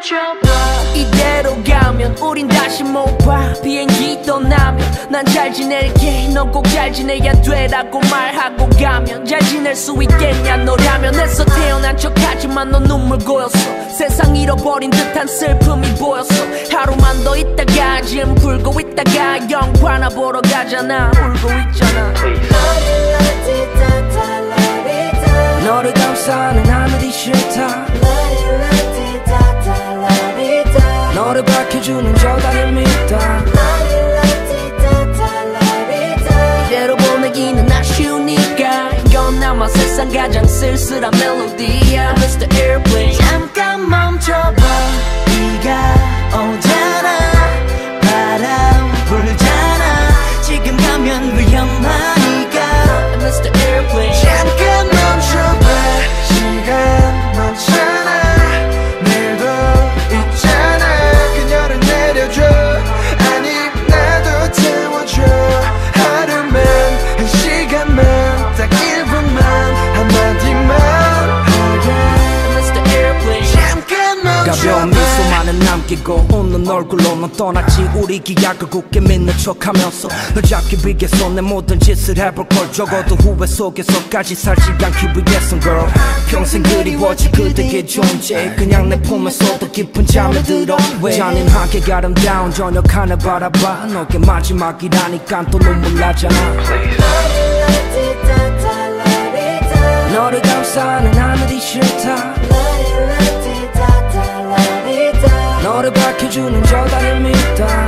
멈춰봐. 이대로 가면 우린 다시 못 봐. 비행기 떠나면 난 잘 지낼게. 넌 꼭 잘 지내야 돼라고 말하고 가면 잘 지낼 수 있겠냐 너라면. 애써 태어난 척하지만 넌 눈물 고였어. 세상 잃어버린 듯한 슬픔이 보였어. 하루만 더 있다가 지금 불고 있다가 영화나 보러 가잖아. 울고 있잖아. 너를 감싸는 하늘이 싫다. 너를 밝혀주는 저 달을 믿다. 이대로 보내기는 아쉬우니까 이건 아마 세상 가장 쓸쓸한 멜로디야. 미스터 Airplane 잠깐 멈춰봐. 비가 오잖아. 바람 불잖아. 지금 가면 위험하니까. 미스터 Airplane 잠깐 멈춰봐. 시간 많잖아. 내일도 있잖아. 그녀를 내려줘. 아니 나도 태워줘. 하루만 한 시간만 딱 일 분만 한마디만 하게. 미스터 Airplane 잠깐 가벼운 멈춰봐. 미소만은 남기고 웃는 얼굴로 넌 떠났지. 우리 기약을 굳게 믿는 척하면서 널 잡기 위해서 내 모든 짓을 해볼 걸. 적어도 후회 속에서까지 살지 않기 위해선 girl. 평생 그리워질 그대의 존재. 그냥 내 품에서도 깊은 잠에 들어. 잔인하게 아름다운 저녁 하늘 바라봐. 너게 마지막이라니까 또 눈물 나잖아. 너를 감싸는 하늘이 싫다. 너를 밝혀주는 저 달을 믿다.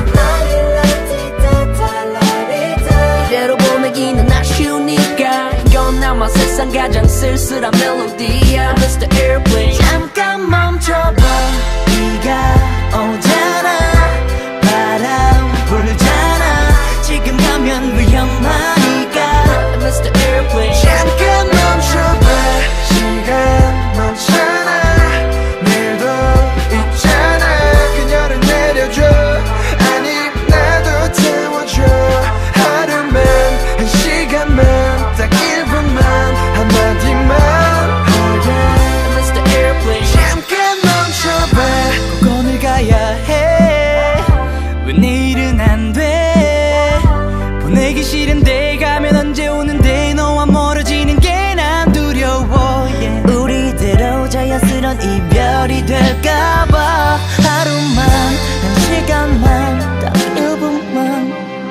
이대로 보내기는 아쉬우니까 이건 아마 세상 가장 쓸쓸한 멜로디야. 미스터 Airplane 잠깐 멈춰봐. 비가 오잖아. 바람 불잖아. 지금 가면 위험하니까. 미스터 Airplane 잠깐 멈춰봐. 시간 많잖아. 내일도 있잖아. 그녀를 내려줘. 아니 나도 태워줘. 하루만 한 시간만 딱 일 분만 한마디만 하게. 미스터 Airplane 잠깐 멈춰봐. 꼭 오늘 가야 해. 왜 내일은 안 돼. 보내기 싫은데 가면 언제 오는데. 너와 멀어지는 게 난 두려워 yeah. 우리대로 자연스런 이별이 될까봐. 하루만 한 시간만 딱 일 분만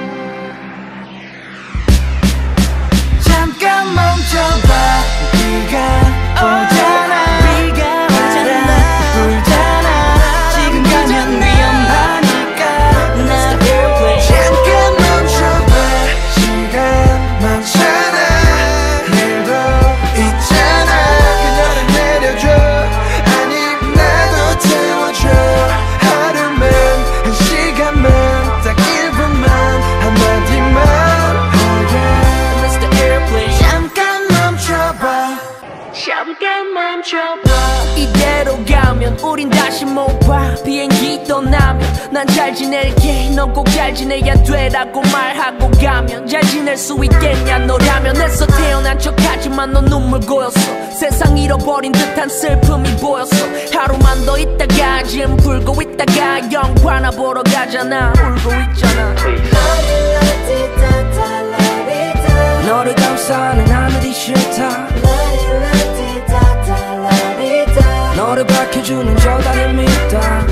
잠깐 멈춰봐. 비가 오잖아. 비가 오잖아. 불잖아. 지금 가면 위험하니까. 미스터 Airplane 잠깐 멈춰봐. 시간 많잖아. 내일도 있잖아. 그녀를 내려줘. 아니 나도 태워줘. 하루만 한 시간만 딱 일 분만 한마디만 하게. 미스터 Airplane 잠깐 멈춰봐. 잠깐 멈춰봐. 이대로 가면 우린 다시 못 봐. 비행기 떠나면 난 잘 지낼게. 넌 꼭 잘 지내야 돼라고 말하고 가면 잘 지낼 수 있겠냐 너라면. 애써 태어난 척하지만 넌 눈물 고였어. 세상 잃어버린 듯한 슬픔이 보였어. 하루만 더 있다가 지금 불고 있다가 영화나 보러 가잖아. 울고 있잖아. 너를 감싸는 하늘이 싫다. 너를 밝혀주는 저 달을 믿다.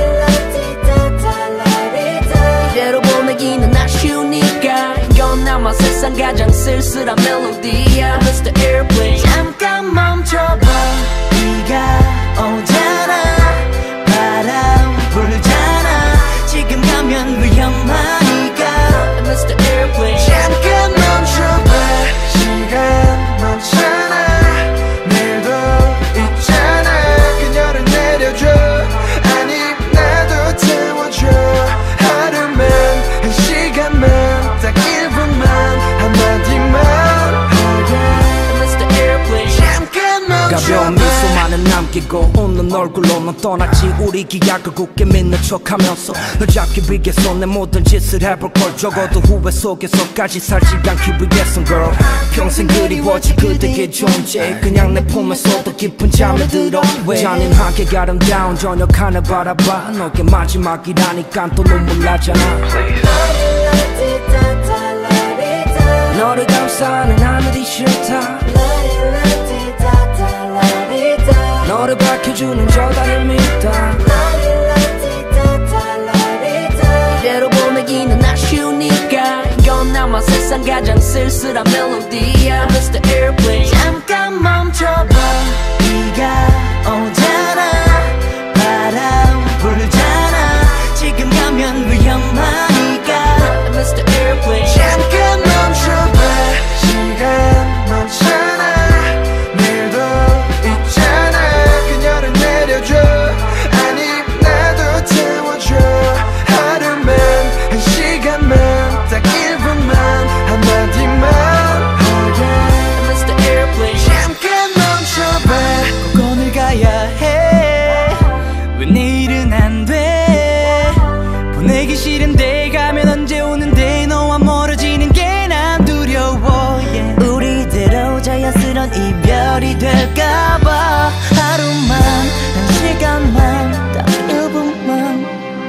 이대로 보내기는 아쉬우니까 이건 아마 세상 가장 쓸쓸한 멜로디야. 미스터 Airplane 잠깐 멈춰봐. 비가 오잖아. 바람 불잖아. 지금 가면 위험하니까. 미스터 Airplane 잠깐 멈춰봐. 시간 많잖아. 내일도 있잖아. 그녀를 내려줘. 아니 나도 태워줘. 하루만 한 시간만 딱 일 분만 한마디만 하게. 미스터 Airplane 잠깐 멈춰봐. 가벼운 미소만은 수많은 남기고 웃는 얼굴로 넌 떠났지. 우리 기약을 굳게 믿는 척하면서 널 잡기 위해서 내 모든 짓을 해볼 걸. 적어도 후회 속에서까지 살지 않기 위해선 girl. 평생 그리워지 그대의 존재. 그냥 내 품에서도 깊은 잠에 들어. 잔인하게 아름다운 저녁 하늘 바라봐. 너게 마지막이라니까 또 눈물 나잖아. 너를 감싸는 하늘이 싫다. 너를 밝혀주는 저 달을 믿다. 이대로 보내기는 아쉬우니까 이건 아마 세상 가장 쓸쓸한 멜로디야. 미스터 Airplane 잠깐 멈춰봐. 비가 오잖아. 바람 불잖아. 지금 가면 위험하니까. 미스터 Airplane 잠깐 멈춰봐. 시간 멈춰나. 내일도 있잖아. 그녀를 내려줘. 아니 나도 태워줘. 하루만 한 시간만 딱 일 분만 한마디만. oh yeah. 미스터 Airplane 잠깐 멈춰봐. 꼭 오늘 가야 해. 왜 내일은 안 돼. 보내기 싫은데 가면 언제 오는데. 너와 멀어지는 게 난 두려워 yeah. 우리대로 자연스런 이별이 될까봐. 하루만 한 시간만 딱 일 분만.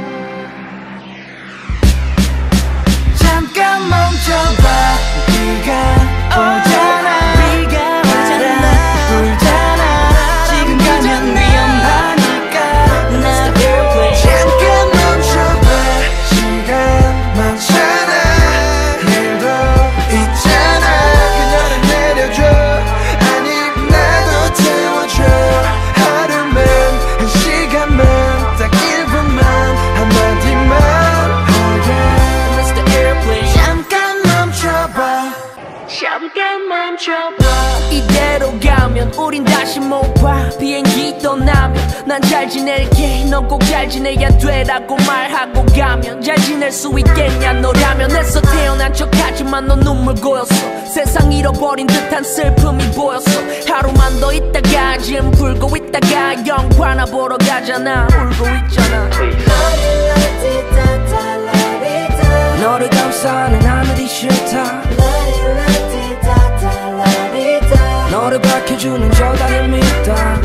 잠깐 멈춰봐. 비가 오잖아. 비가 오잖아. 불잖아. 지금 가면 위험하니까. 미스터 Airplane 잠깐 멈춰봐. 시간 많잖아. 내일도 있잖아. 그녀를 내려줘. 아니 나도 태워줘. 하루만 한 시간만 딱 일 분만 한마디만. oh yeah. 미스터 Airplane 잠깐 멈춰봐. 잠깐 멈춰봐. 이대로 가면 우린 다시 못 봐. 비행기 떠나면 난 잘 지낼게. 넌 꼭 잘 지내야 돼라고 말하고 가면 잘 지낼 수 있겠냐 너라면. 애써 태어난 척하지만 넌 눈물 고였어. 세상 잃어버린 듯한 슬픔이 보였어. 하루만 더 있다가 지금 불고 있다가 영화나 보러 가잖아. 울고 있잖아. 너를 감싸는 하늘이 싫다. 너를 밝혀주는 저 달을 믿다.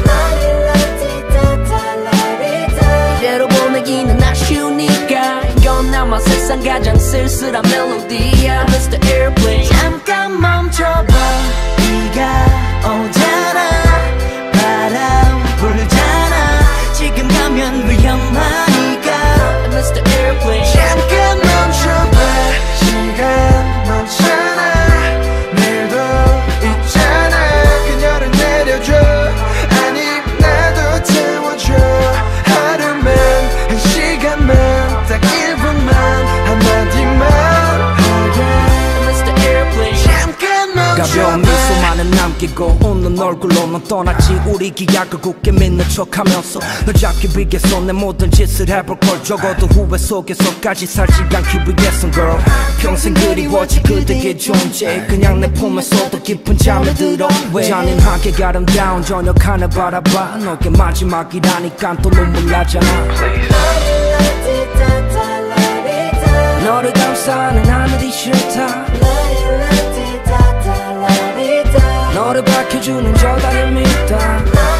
이대로 보내기는 아쉬우니까 이건 아마 세상 가장 쓸쓸한 멜로디야. 미스터 Airplane 잠깐 멈춰봐. 비가 오잖아. 바람 불잖아. 지금 가면 위험하니까. 미스터 Airplane 잠깐 멈춰봐. 시간 멈춰나. 내일도 있잖아. 그녀를 내려줘. 아니 나도 태워줘. 하루만 한 시간만 딱 일 분만 한마디만. oh yeah. 미스터 Airplane 잠깐 가벼운 멈춰봐. 미소만은 남기고 웃는 얼굴로 넌 떠났지. 우리 기약을 굳게 믿는 척하면서 널 잡기 위해서 내 모든 짓을 해볼 걸. 적어도 후회 속에서까지 살지 않기 위해선 girl. 평생 그리워지 그대의 존재. 그냥 내 품에서도 깊은 잠에 들어. 잔인하게 아름다운 저녁 하늘 바라봐. 너게 마지막이라니까 또 눈물 나잖아. 너를 감싸는 하늘이 싫다. 너를 밝혀주는 저 달을 믿다.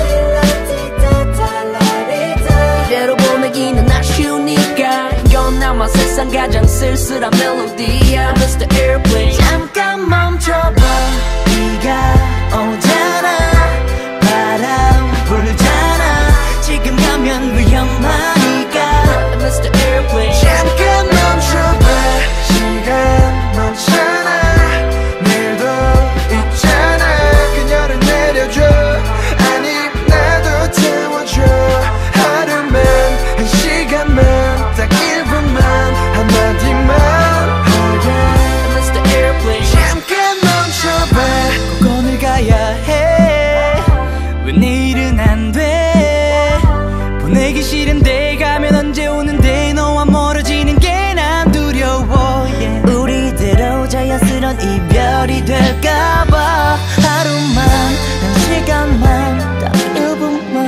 이대로 보내기는 아쉬우니까 이건 아마 세상 가장 쓸쓸한 멜로디야. 미스터 Airplane 잠깐 멈춰봐. 비가 오잖아. 바람 불잖아. 지금 가면 위험하니까. 미스터 Airplane 잠깐 멈춰봐. 시간 멈춰나. 내일도 있잖아. 그녀를 내려줘. 아니 나도 태워줘. 하루만 한 시간만 딱 일 분만 한마디만. oh yeah. 미스터 Airplane 잠깐 멈춰봐. 꼭 오늘 가야 해. 왜 내일은 안 돼. 보내기 싫은데 가면 언제 오는데. 너와 멀어지는 게 난 두려워 yeah. 우리대로 자연스런 이별이 될까봐. 하루만 한 시간만 딱 일 분만.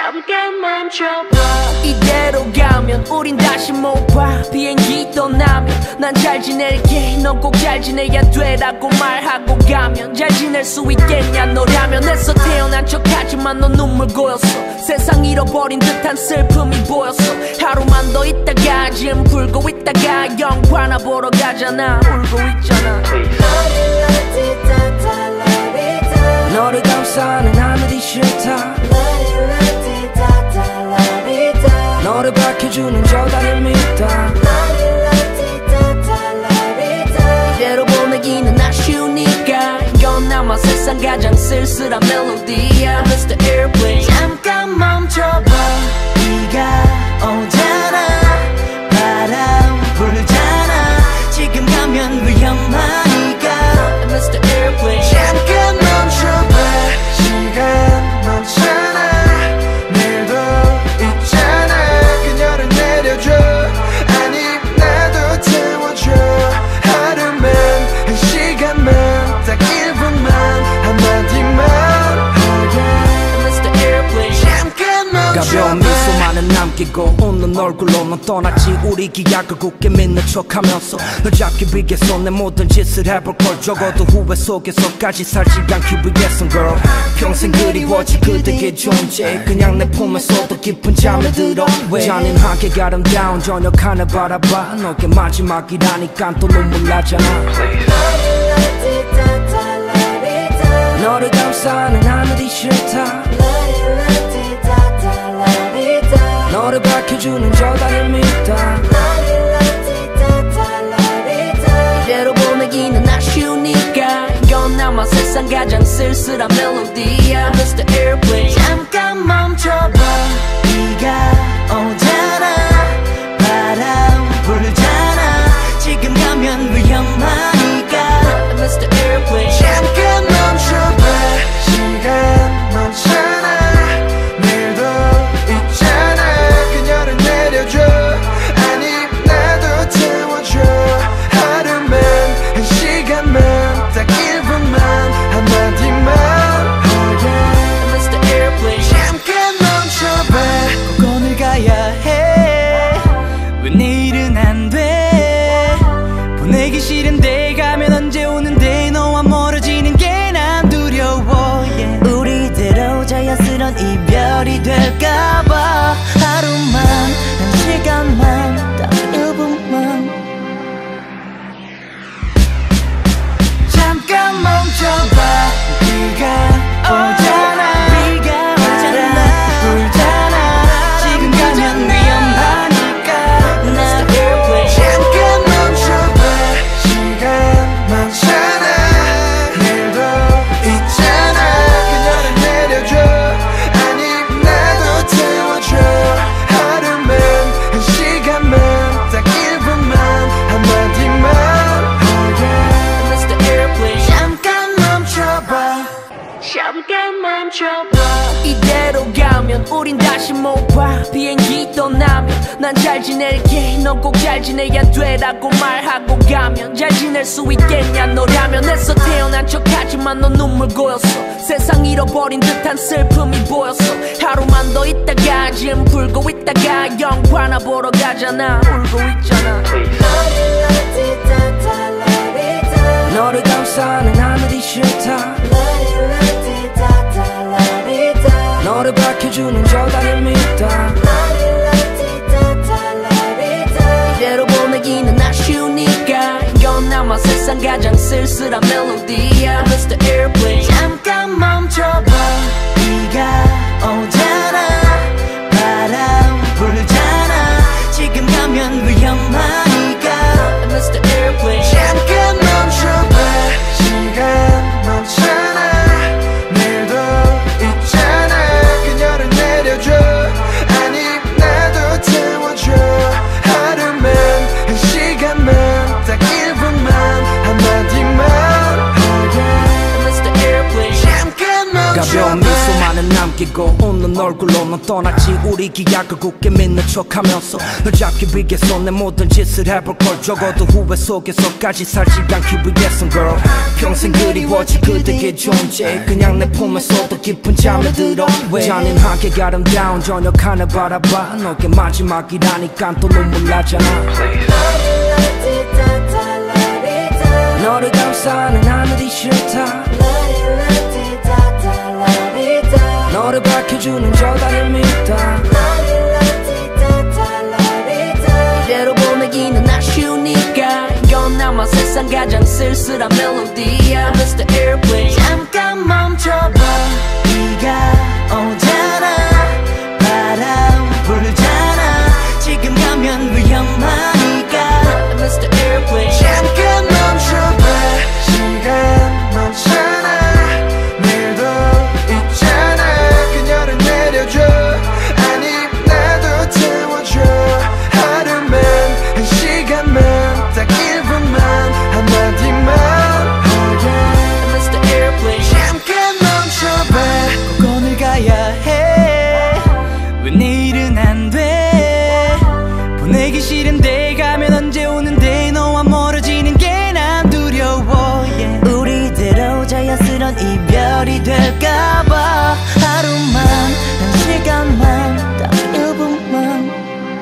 잠깐 멈춰봐. 이대로 가면 우린 다시 못 봐. 비행기 떠나면 난 잘 지낼게, 넌 꼭 잘 지내야 돼라고 말하고 가면 잘 지낼 수 있겠냐 너라면. 애써 태어난 척하지만 넌 눈물 고였어. 세상 잃어버린 듯한 슬픔이 보였어. 하루만 더 있다가 지금 불고 있다가 영화나 보러 가잖아. 울고 있잖아. 너를 감싸는 하늘이 싫다. 너를 밝혀주는 저 달을 믿다. 이대로 보내기는 아쉬우니까 이건 아마 세상 가장 쓸쓸한 멜로디야. 미스터 Airplane 잠깐 멈춰봐. 비가 오잖아. 바람 불잖아. 지금 가면 위험하니까. 미스터 Airplane 잠깐 멈춰봐. 시간 멈춰나. 내일도 있잖아. 그녀를 내려줘. 아니 나도 태워줘. 하루만 한 시간만 딱 일 분만 한마디만 하게. 미스터 Airplane 잠깐 가벼운 멈춰봐. 미소만은 남기고 웃는 얼굴로 넌 떠났지. 우리 기약을 굳게 믿는 척하면서 널 잡기 위해서 내 모든 짓을 해볼 걸. 적어도 후회 속에서까지 살지 않기 위해선 girl. 평생 그리워지 그대의 존재. 그냥 내 품에서도 깊은 잠에 들어. 잔인하게 아름다운 저녁 하늘 바라봐. 너게 마지막이라니까 또 눈물 나잖아. 너를 감싸는 하늘이 싫다. 너를 밝혀주는 저 달을 믿다. 이대로 보내기는 아쉬우니까 이건 아마 세상 가장 쓸쓸한 멜로디야. 미스터 Airplane 잠깐 멈춰봐. 비가 오잖아. 바람 불잖아. 지금 가면 위험하니까. 미스터 Airplane 잠깐 멈춰봐. 시간 멈춰나. 내일도 있잖아. 그녀를 내려줘. 아니 나도 태워줘. 하루만 한 시간만 딱 일 분만 한마디만 하게. 미스터 Airplane 잠깐 멈춰봐. 꼭 오늘 가야 해. 왜 내일은 안 돼. 보내기 싫은데 가면 언제 오는데. 너와 멀어지는 게 난 두려워 yeah. 우리대로 자연스런 이별이 될까봐. 하루만 한 시간만 딱 일 분만. 잠깐 멈춰봐. 비가 오잖아. 비가 오잖아. 불잖아. 지금 가면 위험하니까. 미스터 Airplane 잠깐 멈춰봐. 시간 멈춰나. 내일도 있잖아. 그녀를 내려줘. 아니 나도 태워줘. 하루만 한 시간만 딱 일 분만 한마디만 하게. 미스터 Airplane 잠깐 멈춰봐. 잠깐 멈춰봐. 이대로 가면 우린 다시 못 봐. 비행기 떠나면 난 잘 지낼게, 넌 꼭 잘 지내야 돼라고 말하고 가면 잘 지낼 수 있겠냐 너라면. 애써 태어난 척하지만 넌 눈물 고였어. 세상 잃어버린 듯한 슬픔이 보였어. 하루만 더 있다가 지금 불고 있다가 영화나 보러 가잖아. 울고 있잖아. 너를 감싸는 하늘이 싫다. 너를 밝혀주는 저 달을 믿다. 이대로 보내기는 아쉬우니까 이건 아마 세상 가장 쓸쓸한 멜로디야. 미스터 Airplane 잠깐 멈춰봐. 비가 오잖아. 바람 불잖아. 지금 가면 위험하니까. 미스터 Airplane 잠깐 멈춰봐. 시간 멈춰나. 내일도 있잖아. 그녀를 내려줘. 아니 나도 태워줘. 하루만 한 시간만 딱 일 분만 한마디만 하게. 미스터 Airplane 잠깐 멈춰봐. 가벼운 미소만은 남기고 남기고 웃는 얼굴로 넌 떠났지. 우리 기약을 굳게 믿는 척하면서 널 잡기 위해서 내 모든 짓을 해볼 걸. 적어도 후회 속에서까지 살지 않기 위해선 girl. 평생 그리워지 그대의 존재. 그냥 내 품에서도 깊은 잠에 들어. 잔인하게 아름다운 저녁 하늘 바라봐. 너게 마지막이라니까 또 눈물 나잖아. 너를 감싸는 하늘이 싫다. 너를 밝혀주는 저 달입니다. 이대로 보내기는 아쉬우니까 이건 아마 세상 가장 쓸쓸한 멜로디야. 미스터 Airplane 잠깐 멈춰봐. 비가 오잖아. 바람 불잖아. 지금 가면 위험하니까. 미스터 Airplane 잠깐 멈춰봐. 시간 멈춰나. 내일도 있잖아. 그녀를 내려줘. 아니 나도 태워줘. 하루만 한 시간만 딱 일 분만 한마디만. 미스터 Airplane 잠깐 멈춰봐. 꼭 오늘 가야 해. 왜 내일은 안 돼. 보내기 싫은데 가면 언제 오는데. 너와 멀어지는 게 난 두려워 yeah. 우리대로 자연스런 이별이 될까봐. 하루만 한 시간만 딱 일 분만.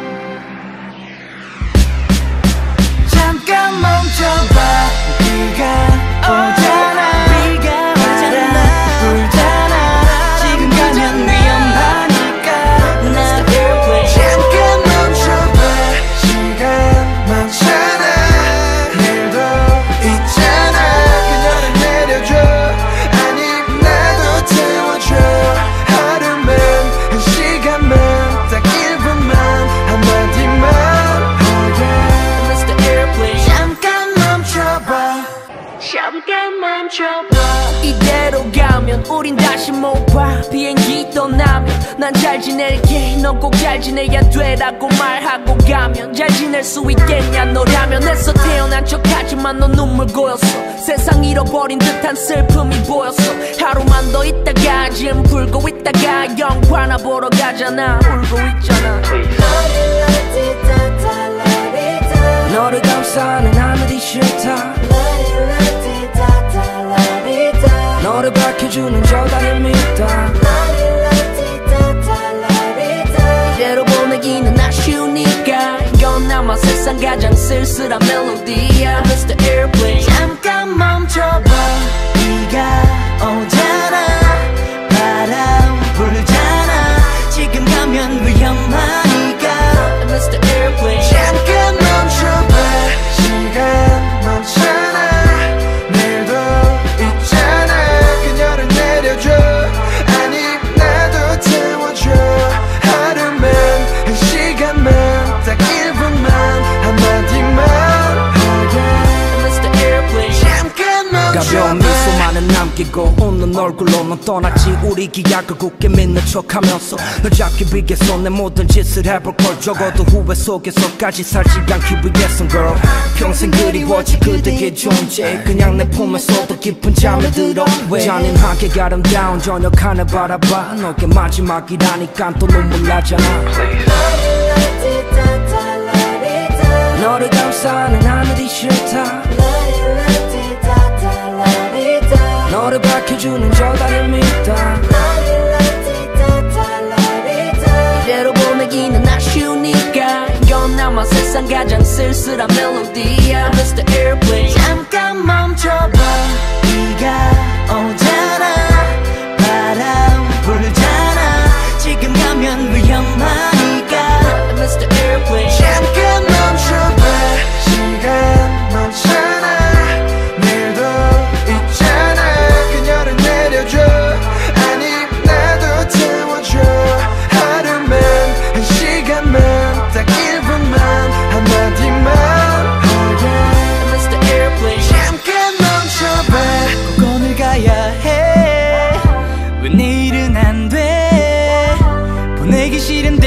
잠깐 멈춰봐. 비가 오잖아. 비가 오잖아. 불잖아. 지금 가면 위험하니까. 미스터 Airplane 잠깐 멈춰봐. 시간 멈춰나. 내일도 있잖아. 그녀를 내려줘. 아니 나도 태워줘. 하루만 한 시간만 딱 일 분만 한마디만. 미스터 Airplane 잠깐 멈춰봐. 잠깐 멈춰봐. 이대로 가면 우린 다시 못 봐. 비행기 떠나면 난 잘 지낼게. 넌 꼭 잘 지내야 돼라고 말하고 가면 잘 지낼 수 있겠냐 너라면. 애써 태어난 척하지만 넌 눈물 고였어. 세상 잃어버린 듯한 슬픔이 보였어. 하루만 더 있다가 지금 불고 있다가 영화나 보러 가잖아. 울고 있잖아. 너를 감싸는 하늘이 싫다. 너를 밝혀주는 저 달입니다. 이대로 보내기는 아쉬우니까 이건 아마 세상 가장 쓸쓸한 멜로디야. 미스터 Airplane 잠깐 멈춰봐. 비가 오잖아. 바람 불잖아. 지금 가면 위험하니까. 미스터 Airplane 잠깐 멈춰봐. 시간 멈춰나. 내일도 있잖아. 그녀를 내려줘. 아니 나도 태워줘. 하루만 한 시간만 딱 일 분만 한마디만. 미스터 Airplane 잠깐 가벼운 멈춰봐. 미소만은 남기고 웃는 얼굴로 넌 떠났지. 우리 기약을 굳게 믿는 척하면서 널 잡기 위해서 내 모든 짓을 해볼 걸. 적어도 후회 속에서까지 살지 않기 위해선 girl. 평생 그리워지 그대의 존재. 그냥 내 품에서도 깊은 잠에 들어. 잔인하게 아름다운 저녁 하늘 바라봐. 너게 마지막이라니까 또 눈물 나잖아. 너를 감싸는 하늘이 싫다. 너를 밝혀주는 저 달입니다. 이대로 보내기는 아쉬우니까 이건 아마 세상 가장 쓸쓸한 멜로디야. 미스터 Airplane 잠깐 멈춰봐. 비가 오잖아. 바람 불잖아. 지금 가면 위험하니까. 미스터 Airplane 잠깐 멈춰봐. 시간 멈춰나. 내일도 있잖아. 그녀를 내려줘. 아니 나도 태워줘. 하루만 한 시간만 딱 일 분만 한마디만. 미스터 Airplane 잠깐 멈춰봐. 꼭 오늘 가야 해. 왜 내일은 안 돼. 보내기 싫은